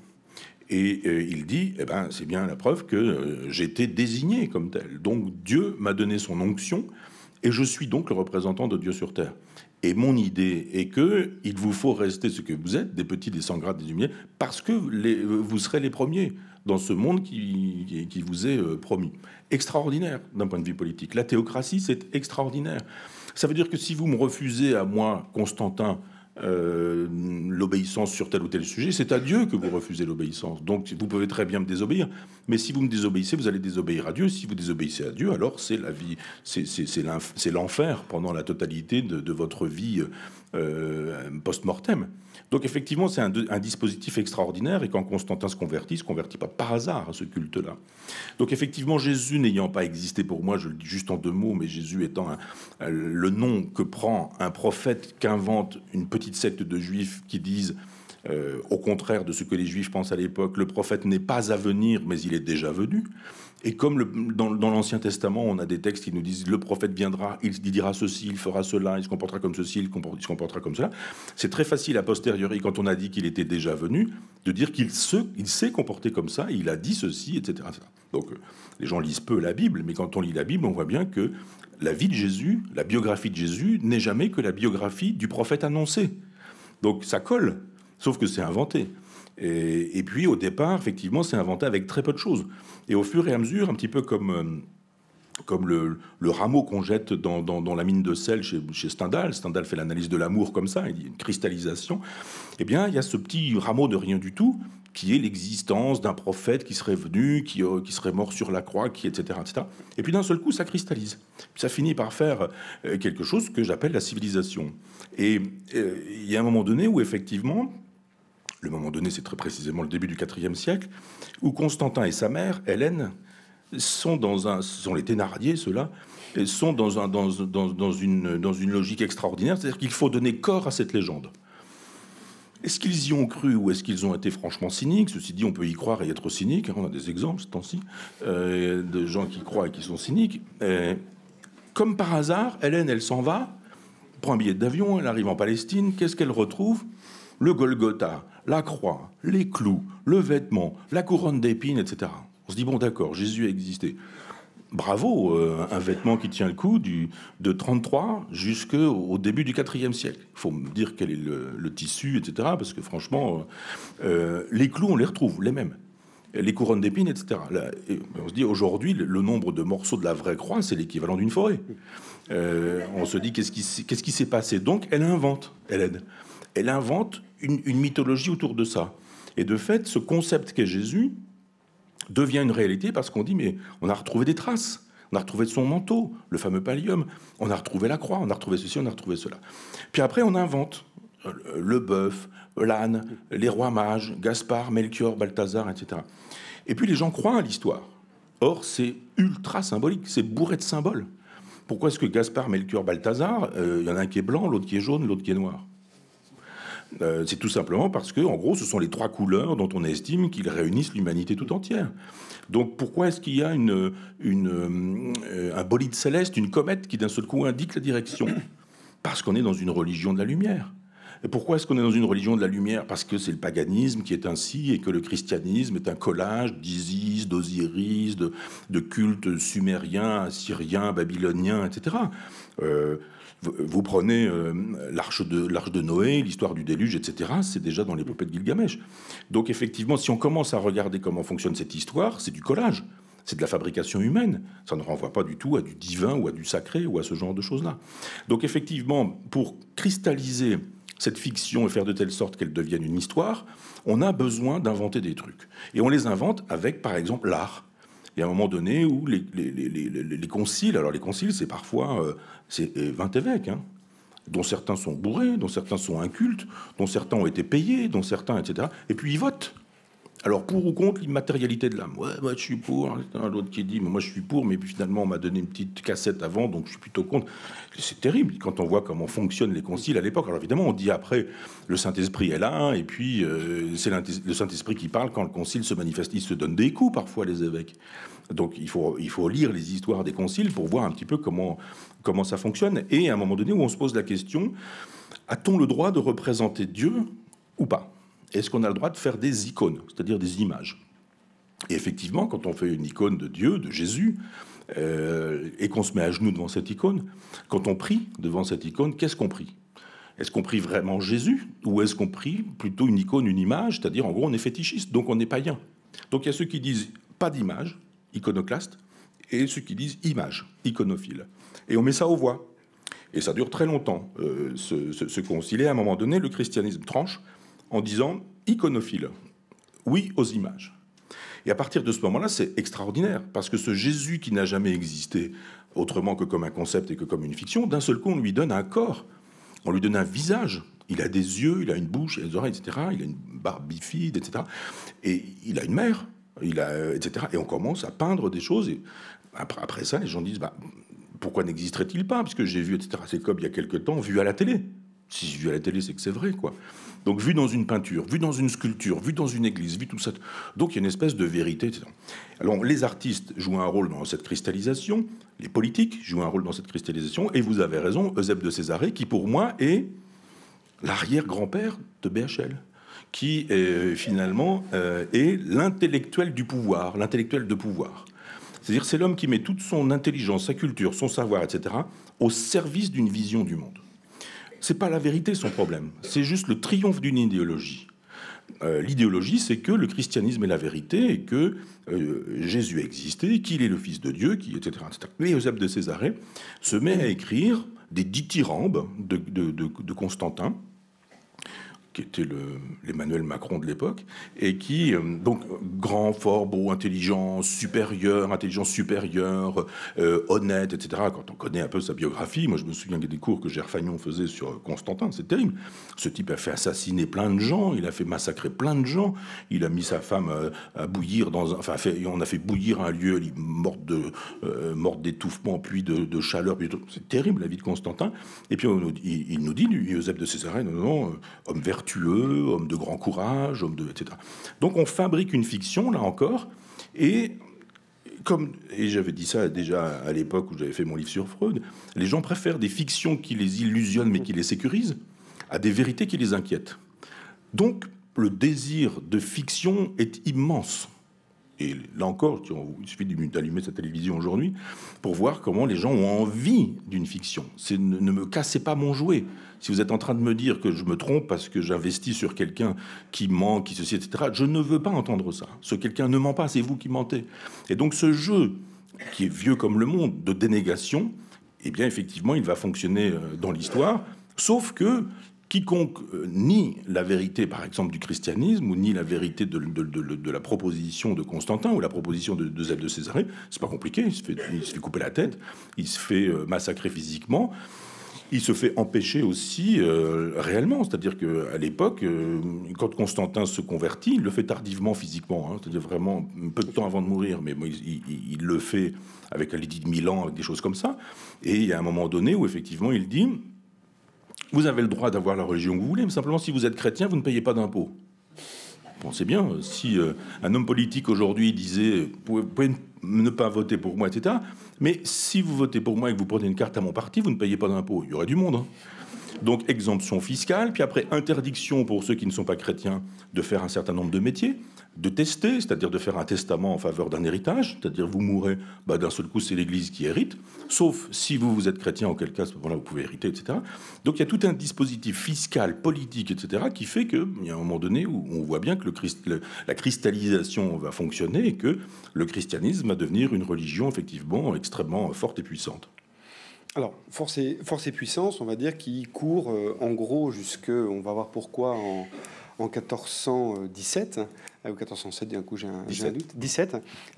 Et euh, il dit, eh ben, c'est bien la preuve que euh, j'étais désigné comme tel. Donc Dieu m'a donné son onction, et je suis donc le représentant de Dieu sur terre. Et mon idée est que il vous faut rester ce que vous êtes, des petits, des sans grades, des humiliés, parce que les, vous serez les premiers dans ce monde qui, qui, qui vous est euh, promis. Extraordinaire d'un point de vue politique. La théocratie, c'est extraordinaire. Ça veut dire que si vous me refusez à moi, Constantin, Euh, l'obéissance sur tel ou tel sujet, c'est à Dieu que vous refusez l'obéissance. Donc vous pouvez très bien me désobéir, mais si vous me désobéissez, vous allez désobéir à Dieu. Si vous désobéissez à Dieu, alors c'est la vie, c'est l'enfer pendant la totalité de, de votre vie euh, post-mortem. Donc effectivement, c'est un, un dispositif extraordinaire, et quand Constantin se convertit, il se convertit pas par hasard à ce culte-là. Donc effectivement, Jésus n'ayant pas existé pour moi, je le dis juste en deux mots, mais Jésus étant un, le nom que prend un prophète qu'invente une petite secte de juifs qui disent, euh, au contraire de ce que les juifs pensent à l'époque, le prophète n'est pas à venir, mais il est déjà venu. Et comme le, dans, dans l'Ancien Testament, on a des textes qui nous disent le prophète viendra, il, il dira ceci, il fera cela, il se comportera comme ceci, il, comport, il se comportera comme cela. C'est très facile a posteriori, quand on a dit qu'il était déjà venu, de dire qu'il se, il s'est comporté comme ça, il a dit ceci, et cetera et cetera. Donc les gens lisent peu la Bible, mais quand on lit la Bible, on voit bien que la vie de Jésus, la biographie de Jésus, n'est jamais que la biographie du prophète annoncé. Donc ça colle, sauf que c'est inventé. Et, et puis au départ, effectivement, c'est inventé avec très peu de choses. Et au fur et à mesure, un petit peu comme, euh, comme le, le rameau qu'on jette dans, dans, dans la mine de sel chez, chez Stendhal. Stendhal fait l'analyse de l'amour comme ça, il dit une cristallisation. Eh bien, il y a ce petit rameau de rien du tout qui est l'existence d'un prophète qui serait venu, qui, euh, qui serait mort sur la croix, qui, et cetera, et cetera. Et puis d'un seul coup, ça cristallise. Ça finit par faire euh, quelque chose que j'appelle la civilisation. Et euh, il y a un moment donné où, effectivement, le moment donné, c'est très précisément le début du quatrième siècle, où Constantin et sa mère, Hélène, sont dans un, ce sont les Thénardier, ceux-là, sont dans, un, dans, dans, dans, une, dans une logique extraordinaire, c'est-à-dire qu'il faut donner corps à cette légende. Est-ce qu'ils y ont cru ou est-ce qu'ils ont été franchement cyniques? Ceci dit, on peut y croire et être cynique. On a des exemples, ce temps-ci, euh, de gens qui croient et qui sont cyniques. Et, comme par hasard, Hélène, elle s'en va, prend un billet d'avion, elle arrive en Palestine. Qu'est-ce qu'elle retrouve? Le Golgotha, la croix, les clous, le vêtement, la couronne d'épines, et cetera. On se dit, bon, d'accord, Jésus a existé. Bravo, euh, un vêtement qui tient le coup du, de trente-trois jusqu'au début du quatrième siècle. Il faut me dire quel est le, le tissu, et cetera. Parce que franchement, euh, les clous, on les retrouve, les mêmes. Les couronnes d'épines, et cetera. Là, et on se dit, aujourd'hui, le nombre de morceaux de la vraie croix, c'est l'équivalent d'une forêt. Euh, on se dit, qu'est-ce qui, qu'est-ce qui s'est passé? Donc, elle invente, Hélène. Elle invente une, une mythologie autour de ça. Et de fait, ce concept qu'est Jésus devient une réalité parce qu'on dit, mais on a retrouvé des traces. On a retrouvé son manteau, le fameux pallium. On a retrouvé la croix, on a retrouvé ceci, on a retrouvé cela. Puis après, on invente le bœuf, l'âne, les rois mages, Gaspard, Melchior, Balthazar, et cetera. Et puis les gens croient à l'histoire. Or, c'est ultra symbolique, c'est bourré de symboles. Pourquoi est-ce que Gaspard, Melchior, Balthazar, il euh, y en a un qui est blanc, l'autre qui est jaune, l'autre qui est noir? Euh, c'est tout simplement parce que, en gros, ce sont les trois couleurs dont on estime qu'ils réunissent l'humanité tout entière. Donc, pourquoi est-ce qu'il y a une, une, euh, un bolide céleste, une comète qui d'un seul coup indique la direction? Parce qu'on est dans une religion de la lumière. Et pourquoi est-ce qu'on est dans une religion de la lumière? Parce que c'est le paganisme qui est ainsi, et que le christianisme est un collage d'Isis, d'Osiris, de, de cultes sumériens, assyriens, babyloniens, et cetera. Euh, vous, vous prenez euh, l'arche de, l'arche de Noé, l'histoire du déluge, et cetera. C'est déjà dans l'épopée de Gilgamesh. Donc effectivement, si on commence à regarder comment fonctionne cette histoire, c'est du collage. C'est de la fabrication humaine. Ça ne renvoie pas du tout à du divin ou à du sacré ou à ce genre de choses-là. Donc effectivement, pour cristalliser cette fiction et faire de telle sorte qu'elle devienne une histoire, on a besoin d'inventer des trucs. Et on les invente avec, par exemple, l'art. Il y a un moment donné où les, les, les, les, les conciles, alors les conciles, c'est parfois euh, c'est vingt évêques, hein, dont certains sont bourrés, dont certains sont incultes, dont certains ont été payés, dont certains, et cetera. Et puis ils votent. Alors, pour ou contre l'immatérialité de l'âme? Ouais, moi je suis pour. L'autre qui dit, mais moi je suis pour, mais puis finalement on m'a donné une petite cassette avant, donc je suis plutôt contre. C'est terrible quand on voit comment fonctionnent les conciles à l'époque. Alors évidemment, on dit après, le Saint-Esprit est là, et puis euh, c'est le Saint-Esprit qui parle quand le concile se manifeste. Il se donne des coups parfois, les évêques. Donc il faut, il faut lire les histoires des conciles pour voir un petit peu comment, comment ça fonctionne. Et à un moment donné où on se pose la question, a-t-on le droit de représenter Dieu ou pas? Est-ce qu'on a le droit de faire des icônes, c'est-à-dire des images? Et effectivement, quand on fait une icône de Dieu, de Jésus, euh, et qu'on se met à genoux devant cette icône, quand on prie devant cette icône, qu'est-ce qu'on prie? Est-ce qu'on prie vraiment Jésus? Ou est-ce qu'on prie plutôt une icône, une image? C'est-à-dire, en gros, on est fétichiste, donc on est païen. Donc il y a ceux qui disent pas d'image, iconoclaste, et ceux qui disent image, iconophile. Et on met ça aux voix. Et ça dure très longtemps, euh, ce, ce, ce concile. Et à un moment donné, le christianisme tranche en disant iconophile, oui aux images. Et à partir de ce moment-là, c'est extraordinaire, parce que ce Jésus qui n'a jamais existé autrement que comme un concept et que comme une fiction, d'un seul coup, on lui donne un corps, on lui donne un visage. Il a des yeux, il a une bouche, il a des oreilles, et cetera. Il a une barbe bifide, et cetera. Et il a une mère, il a, et cetera. Et on commence à peindre des choses. Et après, après ça, les gens disent, bah, pourquoi n'existerait-il pas? Parce que j'ai vu, et cetera. C'est comme il y a quelque temps, vu à la télé. Si j'ai vu à la télé, c'est que c'est vrai, quoi. Donc, vu dans une peinture, vu dans une sculpture, vu dans une église, vu tout ça. Donc, il y a une espèce de vérité, et cetera. Alors, les artistes jouent un rôle dans cette cristallisation, les politiques jouent un rôle dans cette cristallisation, et vous avez raison, Eusèbe de Césarée, qui pour moi est l'arrière-grand-père de B H L, qui est, finalement euh, est l'intellectuel du pouvoir, l'intellectuel de pouvoir. C'est-à-dire, c'est l'homme qui met toute son intelligence, sa culture, son savoir, et cetera, au service d'une vision du monde. C'est pas la vérité son problème, c'est juste le triomphe d'une idéologie. Euh, L'idéologie, c'est que le christianisme est la vérité et que euh, Jésus a existé, qu'il est le Fils de Dieu, qui, et cetera, et cetera. Et Eusèbe de Césarée se met à écrire des dithyrambes de, de, de, de Constantin, qui était l'Emmanuel Macron de l'époque, et qui, euh, donc, grand, fort, beau, intelligent, supérieur, intelligent supérieur, euh, honnête, et cetera. Quand on connaît un peu sa biographie, moi je me souviens des cours que Gérard Fagnon faisait sur Constantin, c'est terrible. Ce type a fait assassiner plein de gens, il a fait massacrer plein de gens, il a mis sa femme à, à bouillir dans un... Enfin, fait, on a fait bouillir un lieu, il est mort de, euh, morte d'étouffement, puis de, de chaleur, puis c'est terrible la vie de Constantin. Et puis on, il, il nous dit, lui, Eusèbe de Césarée, non, non, euh, homme vertueux, vertueux, homme de grand courage, homme de... et cetera. Donc on fabrique une fiction, là encore, et comme... Et j'avais dit ça déjà à l'époque où j'avais fait mon livre sur Freud, les gens préfèrent des fictions qui les illusionnent mais qui les sécurisent à des vérités qui les inquiètent. Donc le désir de fiction est immense. Et là encore, il suffit d'allumer sa télévision aujourd'hui pour voir comment les gens ont envie d'une fiction. C'est ne, ne me cassez pas mon jouet. Si vous êtes en train de me dire que je me trompe parce que j'investis sur quelqu'un qui ment, qui ceci, et cetera, je ne veux pas entendre ça. Ce quelqu'un ne ment pas, c'est vous qui mentez. Et donc ce jeu, qui est vieux comme le monde, de dénégation, eh bien effectivement, il va fonctionner dans l'histoire, sauf que quiconque euh, nie la vérité, par exemple, du christianisme, ou nie la vérité de, de, de, de la proposition de Constantin, ou la proposition de Eusèbe de Césarée, c'est pas compliqué, il se, fait, il se fait couper la tête, il se fait euh, massacrer physiquement, il se fait empêcher aussi euh, réellement, c'est-à-dire qu'à l'époque, euh, quand Constantin se convertit, il le fait tardivement physiquement, hein, c'est-à-dire vraiment peu de temps avant de mourir, mais bon, il, il, il le fait avec la l'édit de Milan, avec des choses comme ça, et il y a un moment donné où effectivement il dit... Vous avez le droit d'avoir la religion que vous voulez, mais simplement, si vous êtes chrétien, vous ne payez pas d'impôts. Bon, c'est bien. Si euh, un homme politique aujourd'hui disait « Vous pouvez ne pas voter pour moi, et cetera » Mais si vous votez pour moi et que vous prenez une carte à mon parti, vous ne payez pas d'impôts. Il y aurait du monde. Hein. Donc exemption fiscale, puis après interdiction pour ceux qui ne sont pas chrétiens de faire un certain nombre de métiers, de tester, c'est-à-dire de faire un testament en faveur d'un héritage, c'est-à-dire vous mourrez, bah, d'un seul coup c'est l'Église qui hérite, sauf si vous, vous êtes chrétien, auquel cas à ce moment-là vous pouvez hériter, et cetera. Donc il y a tout un dispositif fiscal, politique, et cetera, qui fait qu'il y a un moment donné où on voit bien que le Christ, le, la cristallisation va fonctionner et que le christianisme va devenir une religion effectivement extrêmement forte et puissante. Alors, force et, force et puissance, on va dire, qui court euh, en gros jusque, on va voir pourquoi, en, en quatorze cent dix-sept, ou quatorze cent sept, d'un coup j'ai un, un doute, dix-sept,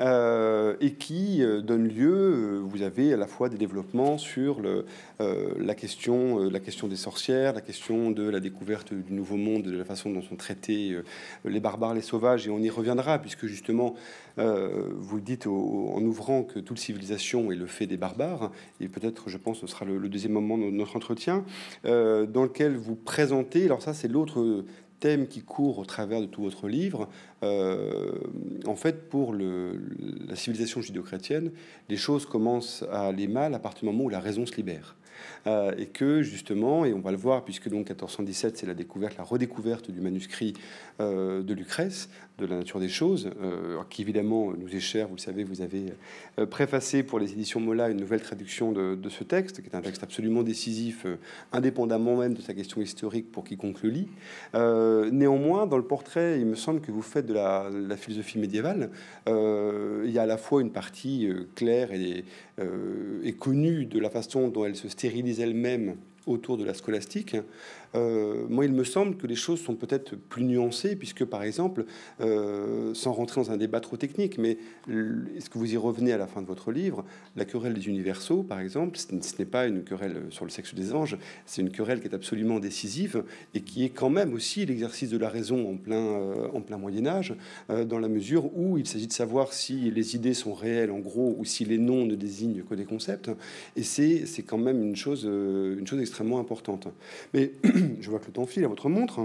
euh, et qui euh, donne lieu, euh, vous avez à la fois des développements sur le, euh, la, question, euh, la question des sorcières, la question de la découverte du Nouveau Monde, de la façon dont sont traités euh, les barbares, les sauvages, et on y reviendra, puisque justement, euh, vous le dites au, en ouvrant que toute civilisation est le fait des barbares, et peut-être, je pense, ce sera le, le deuxième moment de notre entretien, euh, dans lequel vous présentez, alors ça c'est l'autre thème qui court au travers de tout votre livre. Euh, en fait, pour le, la civilisation judéo-chrétienne, les choses commencent à aller mal à partir du moment où la raison se libère. Euh, et que justement, et on va le voir, puisque donc quatorze cent dix-sept, c'est la découverte, la redécouverte du manuscrit euh, de Lucrèce, de la nature des choses, euh, qui évidemment nous est cher. Vous le savez, vous avez euh, préfacé pour les éditions Mola une nouvelle traduction de, de ce texte, qui est un texte absolument décisif, euh, indépendamment même de sa question historique pour quiconque le lit. Euh, néanmoins, dans le portrait, il me semble que vous faites de la, la philosophie médiévale. Euh, il y a à la fois une partie euh, claire et, euh, et connue de la façon dont elle se stérilise elle-même autour de la scolastique. Euh, moi, il me semble que les choses sont peut-être plus nuancées, puisque, par exemple, euh, sans rentrer dans un débat trop technique, mais est-ce que vous y revenez à la fin de votre livre, la querelle des universaux, par exemple, ce n'est pas une querelle sur le sexe des anges, c'est une querelle qui est absolument décisive et qui est quand même aussi l'exercice de la raison en plein, euh, en plein Moyen-Âge, euh, dans la mesure où il s'agit de savoir si les idées sont réelles, en gros, ou si les noms ne désignent que des concepts. Et c'est quand même une chose, euh, une chose extrêmement importante. Mais je vois que le temps file à votre montre.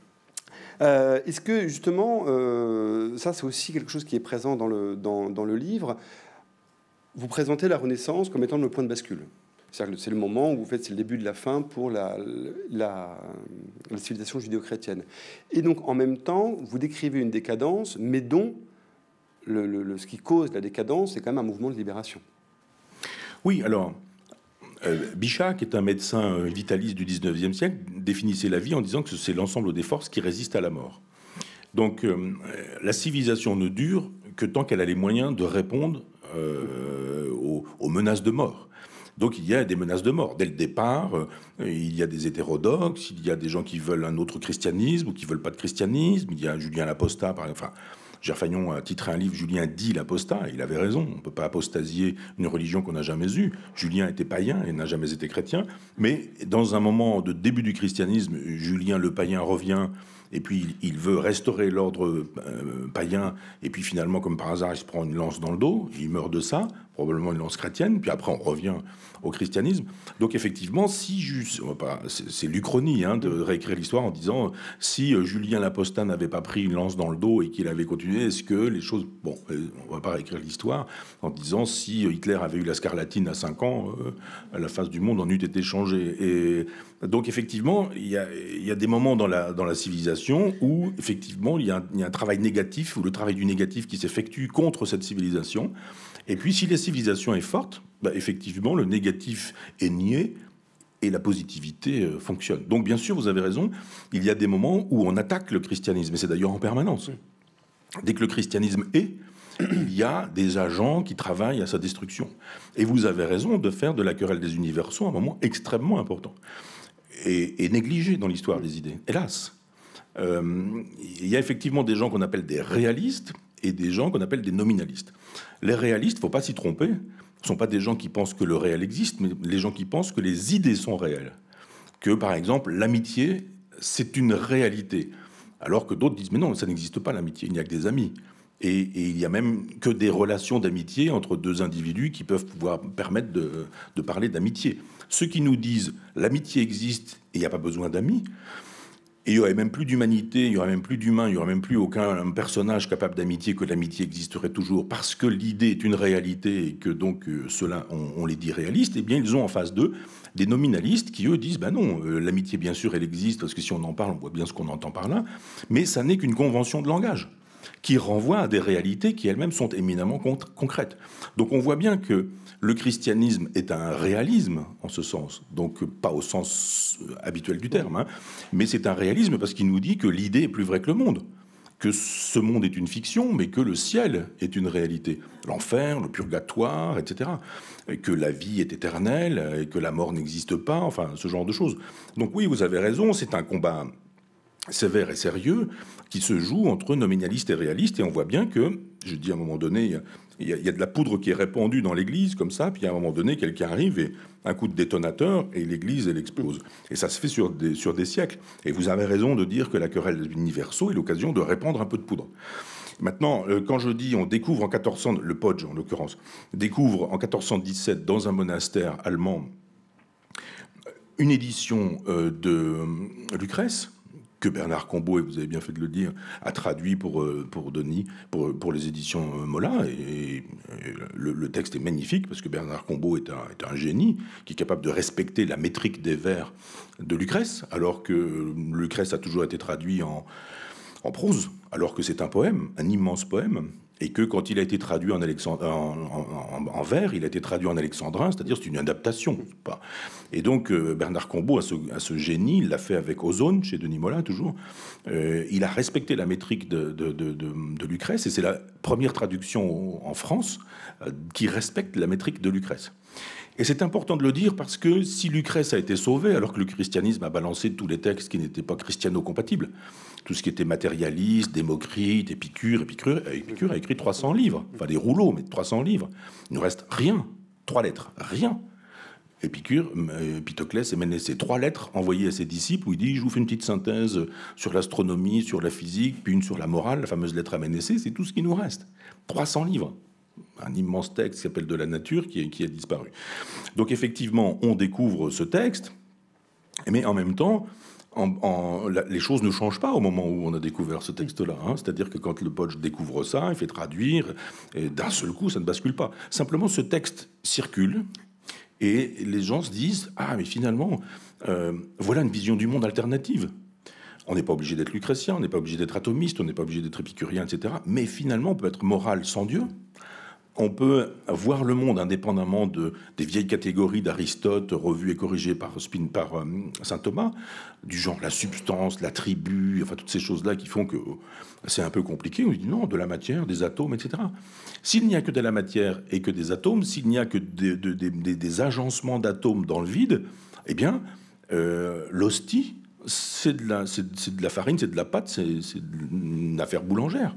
Euh, Est-ce que justement, euh, ça c'est aussi quelque chose qui est présent dans le, dans, dans le livre, vous présentez la Renaissance comme étant le point de bascule. C'est-à-dire que c'est le moment où vous faites, c'est le début de la fin pour la, la, la civilisation judéo-chrétienne. Et donc en même temps, vous décrivez une décadence, mais dont le, le, le, ce qui cause la décadence, c'est quand même un mouvement de libération. Oui, alors... Euh, Bichat, qui est un médecin vitaliste du dix-neuvième siècle, définissait la vie en disant que c'est l'ensemble des forces qui résistent à la mort. Donc euh, la civilisation ne dure que tant qu'elle a les moyens de répondre euh, aux, aux menaces de mort. Donc il y a des menaces de mort. Dès le départ, euh, il y a des hétérodoxes, il y a des gens qui veulent un autre christianisme ou qui veulent pas de christianisme. Il y a Julien l'Apostat, par exemple. Enfin, Gerfagnon a titré un livre, Julien dit l'apostat, il avait raison, on ne peut pas apostasier une religion qu'on n'a jamais eue. Julien était païen et n'a jamais été chrétien, mais dans un moment de début du christianisme, Julien le païen revient, et puis il veut restaurer l'ordre euh, païen, et puis finalement, comme par hasard, il se prend une lance dans le dos, il meurt de ça, probablement une lance chrétienne, puis après on revient au christianisme. Donc effectivement, si juste, c'est l'Uchronie hein, de réécrire l'histoire en disant si euh, Julien l'Apostat n'avait pas pris une lance dans le dos et qu'il avait continué, est-ce que les choses, bon, euh, on va pas réécrire l'histoire en disant si Hitler avait eu la scarlatine à cinq ans, euh, la face du monde en eût été changée. Et donc effectivement, il y a, il y a des moments dans la dans la civilisation où effectivement il y a un, il y a un travail négatif ou le travail du négatif qui s'effectue contre cette civilisation. Et puis, si la civilisation est forte, bah, effectivement, le négatif est nié et la positivité euh, fonctionne. Donc, bien sûr, vous avez raison, il y a des moments où on attaque le christianisme, et c'est d'ailleurs en permanence. Dès que le christianisme est, il y a des agents qui travaillent à sa destruction. Et vous avez raison de faire de la querelle des universaux un moment extrêmement important et, et négligé dans l'histoire des idées, hélas. Euh, il y a effectivement des gens qu'on appelle des réalistes et des gens qu'on appelle des nominalistes. Les réalistes, il ne faut pas s'y tromper, ne sont pas des gens qui pensent que le réel existe, mais les gens qui pensent que les idées sont réelles. Que, par exemple, l'amitié, c'est une réalité. Alors que d'autres disent, mais non, ça n'existe pas l'amitié, il n'y a que des amis. Et, et il n'y a même que des relations d'amitié entre deux individus qui peuvent pouvoir permettre de, de parler d'amitié. Ceux qui nous disent, l'amitié existe et il n'y a pas besoin d'amis, Et il n'y aurait même plus d'humanité, il n'y aurait même plus d'humain, il n'y aurait même plus aucun personnage capable d'amitié, que l'amitié existerait toujours, parce que l'idée est une réalité et que donc euh, ceux-là, on, on les dit réalistes, eh bien ils ont en face d'eux des nominalistes qui, eux, disent, ben non, euh, l'amitié, bien sûr, elle existe, parce que si on en parle, on voit bien ce qu'on entend par là, mais ça n'est qu'une convention de langage qui renvoie à des réalités qui elles-mêmes sont éminemment concrètes. Donc on voit bien que le christianisme est un réalisme, en ce sens, donc pas au sens habituel du terme, hein, mais c'est un réalisme parce qu'il nous dit que l'idée est plus vraie que le monde, que ce monde est une fiction, mais que le ciel est une réalité. L'enfer, le purgatoire, et cetera. Et que la vie est éternelle, et que la mort n'existe pas, enfin, ce genre de choses. Donc oui, vous avez raison, c'est un combat sévère et sérieux qui se joue entre nominalistes et réalistes, et on voit bien que, je dis à un moment donné, il y a, il y a de la poudre qui est répandue dans l'église comme ça, puis à un moment donné quelqu'un arrive et un coup de détonateur et l'église elle explose, et ça se fait sur des, sur des siècles. Et vous avez raison de dire que la querelle des universaux est l'occasion de répandre un peu de poudre. Maintenant, quand je dis on découvre en quatorze cents, le Podge en l'occurrence, découvre en quatorze cent dix-sept dans un monastère allemand une édition de Lucrèce, que Bernard Combeau, et vous avez bien fait de le dire, a traduit pour, pour Denis, pour, pour les éditions Mola. Et, et le, le texte est magnifique, parce que Bernard Combeau est un, est un génie, qui est capable de respecter la métrique des vers de Lucrèce, alors que Lucrèce a toujours été traduit en, en prose, alors que c'est un poème, un immense poème, et que quand il a été traduit en, Alexandre, en, en, en, en vers, il a été traduit en alexandrin, c'est-à-dire c'est une adaptation. Pas. Et donc euh, Bernard Combeau a ce, a ce génie, il l'a fait avec Ozone, chez Denis Mola toujours, euh, il a respecté la métrique de, de, de, de, de Lucrèce, et c'est la première traduction en France euh, qui respecte la métrique de Lucrèce. Et c'est important de le dire parce que si Lucrèce a été sauvé, alors que le christianisme a balancé tous les textes qui n'étaient pas christiano-compatibles, tout ce qui était matérialiste, Démocrite, Épicure, Épicure, Épicure a écrit trois cents livres, enfin des rouleaux, mais trois cents livres. Il ne reste rien, trois lettres, rien. Épicure, Pythoclès et Ménécée, trois lettres envoyées à ses disciples où il dit « Je vous fais une petite synthèse sur l'astronomie, sur la physique, puis une sur la morale, la fameuse lettre à Ménécée, c'est tout ce qui nous reste. trois cents livres. » Un immense texte qui s'appelle « De la nature » qui, qui a disparu. Donc effectivement, on découvre ce texte, mais en même temps, en, en, la, les choses ne changent pas au moment où on a découvert ce texte-là. Hein. C'est-à-dire que quand le Podge découvre ça, il fait traduire, et d'un seul coup, ça ne bascule pas. Simplement, ce texte circule, et les gens se disent « Ah, mais finalement, euh, voilà une vision du monde alternative. » On n'est pas obligé d'être lucrétien, on n'est pas obligé d'être atomiste, on n'est pas obligé d'être épicurien, et cetera. Mais finalement, on peut être moral sans Dieu. On peut voir le monde indépendamment de, des vieilles catégories d'Aristote revues et corrigées par, Spin, par euh, saint Thomas, du genre la substance, la tribu, enfin toutes ces choses-là qui font que c'est un peu compliqué. On dit non, de la matière, des atomes, et cetera. S'il n'y a que de la matière et que des atomes, s'il n'y a que des, des, des, des agencements d'atomes dans le vide, eh bien, euh, l'hostie, c'est de, la, c'est, c'est de la farine, c'est de la pâte, c'est, c'est une affaire boulangère.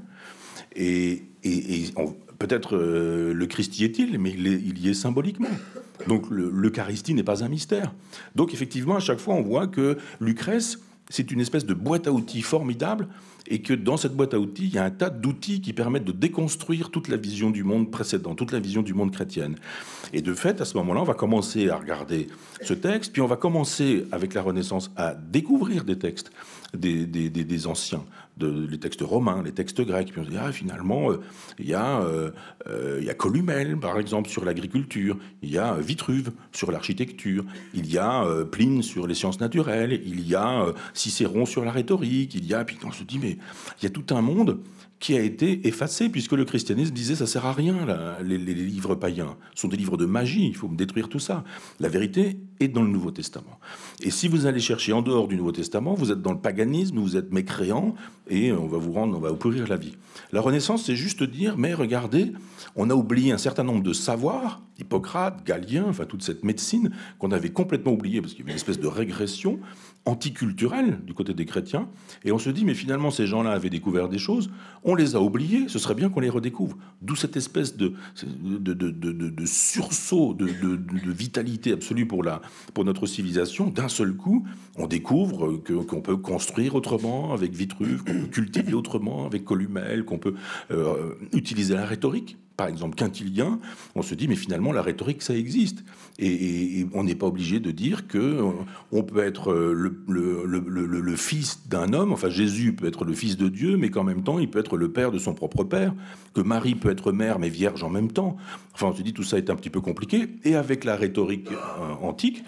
Et, et, et on, peut-être euh, le Christ y est-il, mais il, est, il y est symboliquement. Donc le, l'Eucharistie n'est pas un mystère. Donc effectivement, à chaque fois, on voit que Lucrèce, c'est une espèce de boîte à outils formidable, et que dans cette boîte à outils, il y a un tas d'outils qui permettent de déconstruire toute la vision du monde précédent, toute la vision du monde chrétienne. Et de fait, à ce moment-là, on va commencer à regarder ce texte, puis on va commencer, avec la Renaissance, à découvrir des textes des, des, des, des anciens, de, les textes romains, les textes grecs. Puis on se dit, ah, finalement, euh, il y a, euh, euh, il y a Columelle, par exemple, sur l'agriculture, il y a Vitruve sur l'architecture, il y a euh, Pline sur les sciences naturelles, il y a euh, Cicéron sur la rhétorique, il y a... Puis on se dit, mais il y a tout un monde qui a été effacé, puisque le christianisme disait ça sert à rien, là, les, les livres païens sont des livres de magie, il faut détruire tout ça. La vérité est dans le Nouveau Testament. Et si vous allez chercher en dehors du Nouveau Testament, vous êtes dans le paganisme, vous êtes mécréant, et on va vous rendre, on va vous pourrir la vie. La Renaissance, c'est juste dire, mais regardez, on a oublié un certain nombre de savoirs, Hippocrate, Galien, enfin toute cette médecine qu'on avait complètement oubliée, parce qu'il y avait une espèce de régression anticulturelle du côté des chrétiens, et on se dit, mais finalement, ces gens-là avaient découvert des choses, on les a oubliés, ce serait bien qu'on les redécouvre. D'où cette espèce de, de, de, de, de, de sursaut de, de, de vitalité absolue pour, la, pour notre civilisation. D'un seul coup, on découvre que, qu'on peut construire autrement avec Vitruve, qu'on peut cultiver autrement avec Columelle, qu'on peut euh, utiliser la rhétorique par exemple quintilien, on se dit mais finalement la rhétorique ça existe et, et, et on n'est pas obligé de dire que on peut être le, le, le, le, le fils d'un homme, enfin Jésus peut être le fils de Dieu, mais qu'en même temps il peut être le père de son propre père, que Marie peut être mère mais vierge en même temps. Enfin on se dit tout ça est un petit peu compliqué, et avec la rhétorique euh, antique,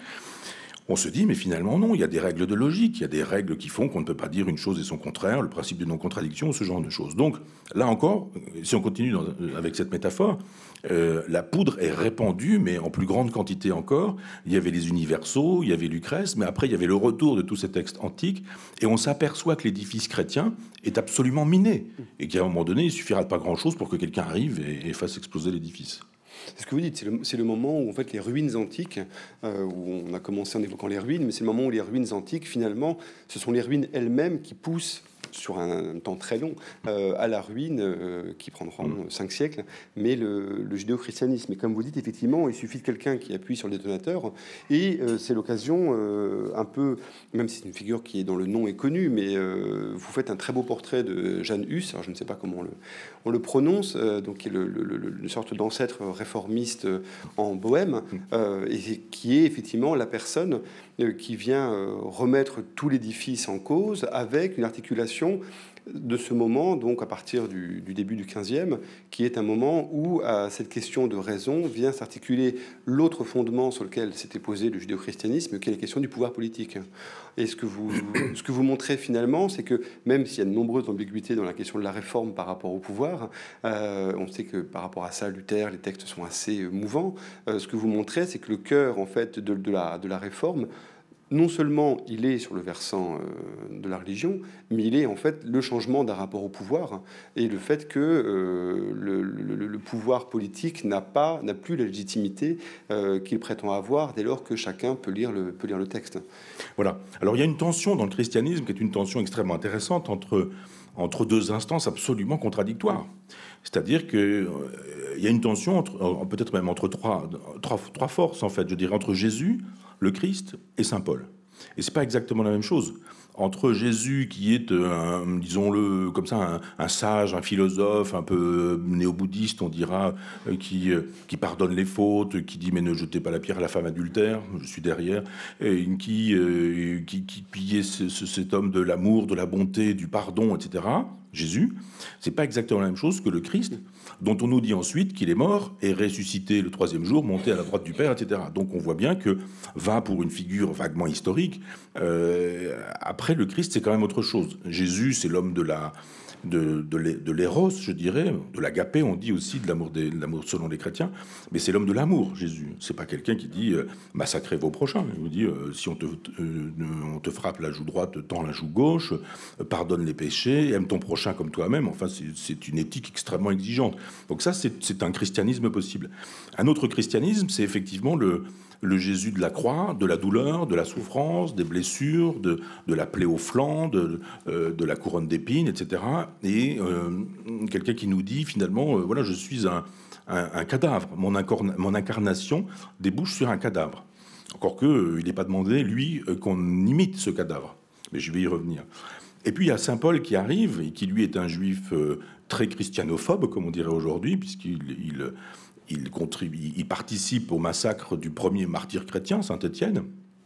on se dit, mais finalement, non, il y a des règles de logique, il y a des règles qui font qu'on ne peut pas dire une chose et son contraire, le principe de non-contradiction, ce genre de choses. Donc, là encore, si on continue dans, avec cette métaphore, euh, la poudre est répandue, mais en plus grande quantité encore. Il y avait les universaux, il y avait Lucrèce, mais après, il y avait le retour de tous ces textes antiques, et on s'aperçoit que l'édifice chrétien est absolument miné, et qu'à un moment donné, il suffira de pas grand-chose pour que quelqu'un arrive et, et fasse exploser l'édifice. C'est ce que vous dites, c'est le, c'est le moment où en fait les ruines antiques, euh, où on a commencé en évoquant les ruines, mais c'est le moment où les ruines antiques, finalement, ce sont les ruines elles-mêmes qui poussent sur un temps très long euh, à la ruine euh, qui prendra mmh. cinq siècles, mais le, le judéo-christianisme. Et comme vous dites, effectivement, il suffit de quelqu'un qui appuie sur le détonateur, et euh, c'est l'occasion euh, un peu, même si c'est une figure qui est dans le nom est connue, mais euh, vous faites un très beau portrait de Jeanne Hus, alors je ne sais pas comment on le, on le prononce, euh, donc qui est le, le, le, une sorte d'ancêtre réformiste en Bohême, euh, et qui est effectivement la personne euh, qui vient euh, remettre tout l'édifice en cause avec une articulation de ce moment, donc à partir du, du début du quinzième, qui est un moment où à cette question de raison vient s'articuler l'autre fondement sur lequel s'était posé le judéo-christianisme, qui est la question du pouvoir politique. Et ce que vous, ce que vous montrez finalement, c'est que même s'il y a de nombreuses ambiguïtés dans la question de la réforme par rapport au pouvoir, euh, on sait que par rapport à ça, Luther, les textes sont assez mouvants. Euh, ce que vous montrez, c'est que le cœur en fait de, de, la, de la réforme, non seulement il est sur le versant euh, de la religion, mais il est en fait le changement d'un rapport au pouvoir et le fait que euh, le, le, le pouvoir politique n'a pas, n'a plus la légitimité euh, qu'il prétend avoir dès lors que chacun peut lire le, peut lire le texte. Voilà. Alors il y a une tension dans le christianisme qui est une tension extrêmement intéressante entre, entre deux instances absolument contradictoires. C'est-à-dire qu'il euh, y a une tension, entre, peut-être même entre trois, trois, trois forces, en fait, je dirais, entre Jésus, le Christ et Saint Paul. Et c'est pas exactement la même chose. Entre Jésus, qui est, un, disons-le comme ça, un, un sage, un philosophe, un peu néo-bouddhiste, on dira, qui, qui pardonne les fautes, qui dit « mais ne jetez pas la pierre à la femme adultère, je suis derrière », et qui, qui, qui pillait ce, ce, cet homme de l'amour, de la bonté, du pardon, et cetera. Jésus, c'est pas exactement la même chose que le Christ, dont on nous dit ensuite qu'il est mort et ressuscité le troisième jour, monté à la droite du Père, et cetera. Donc on voit bien que va pour une figure vaguement historique. Euh, après, le Christ, c'est quand même autre chose. Jésus, c'est l'homme de la de, de l'éros, je dirais, de l'agapé, on dit aussi, de l'amour, de l'amour selon les chrétiens, mais c'est l'homme de l'amour, Jésus. C'est pas quelqu'un qui dit euh, massacrez vos prochains. Il vous dit euh, si on te, euh, on te frappe la joue droite, tends la joue gauche, euh, pardonne les péchés, aime ton prochain comme toi-même. Enfin, c'est, c'est une éthique extrêmement exigeante. Donc ça, c'est, c'est un christianisme possible. Un autre christianisme, c'est effectivement le le Jésus de la croix, de la douleur, de la souffrance, des blessures, de, de la plaie au flanc, de, euh, de la couronne d'épines, et cetera. Et euh, quelqu'un qui nous dit finalement, euh, voilà, je suis un, un, un cadavre. Mon, incorn- mon incarnation débouche sur un cadavre. Encore que euh, il n'est pas demandé, lui, euh, qu'on imite ce cadavre. Mais je vais y revenir. Et puis il y a Saint Paul qui arrive et qui lui est un juif euh, très christianophobe, comme on dirait aujourd'hui, puisqu'il il, Il, contribue, il participe au massacre du premier martyr chrétien, Saint Étienne.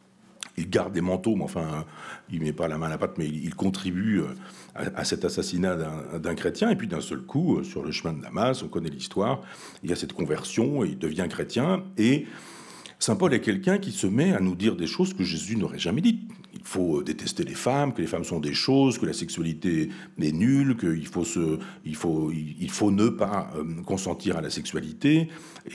Il garde des manteaux, mais enfin, il met pas la main à la pâte, mais il, il contribue à, à cet assassinat d'un, d'un chrétien. Et puis d'un seul coup, sur le chemin de Damas, on connaît l'histoire, il y a cette conversion et il devient chrétien. Et Saint Paul est quelqu'un qui se met à nous dire des choses que Jésus n'aurait jamais dites. Il faut détester les femmes, que les femmes sont des choses, que la sexualité est nulle, qu'il faut, se, il faut, il faut ne pas consentir à la sexualité.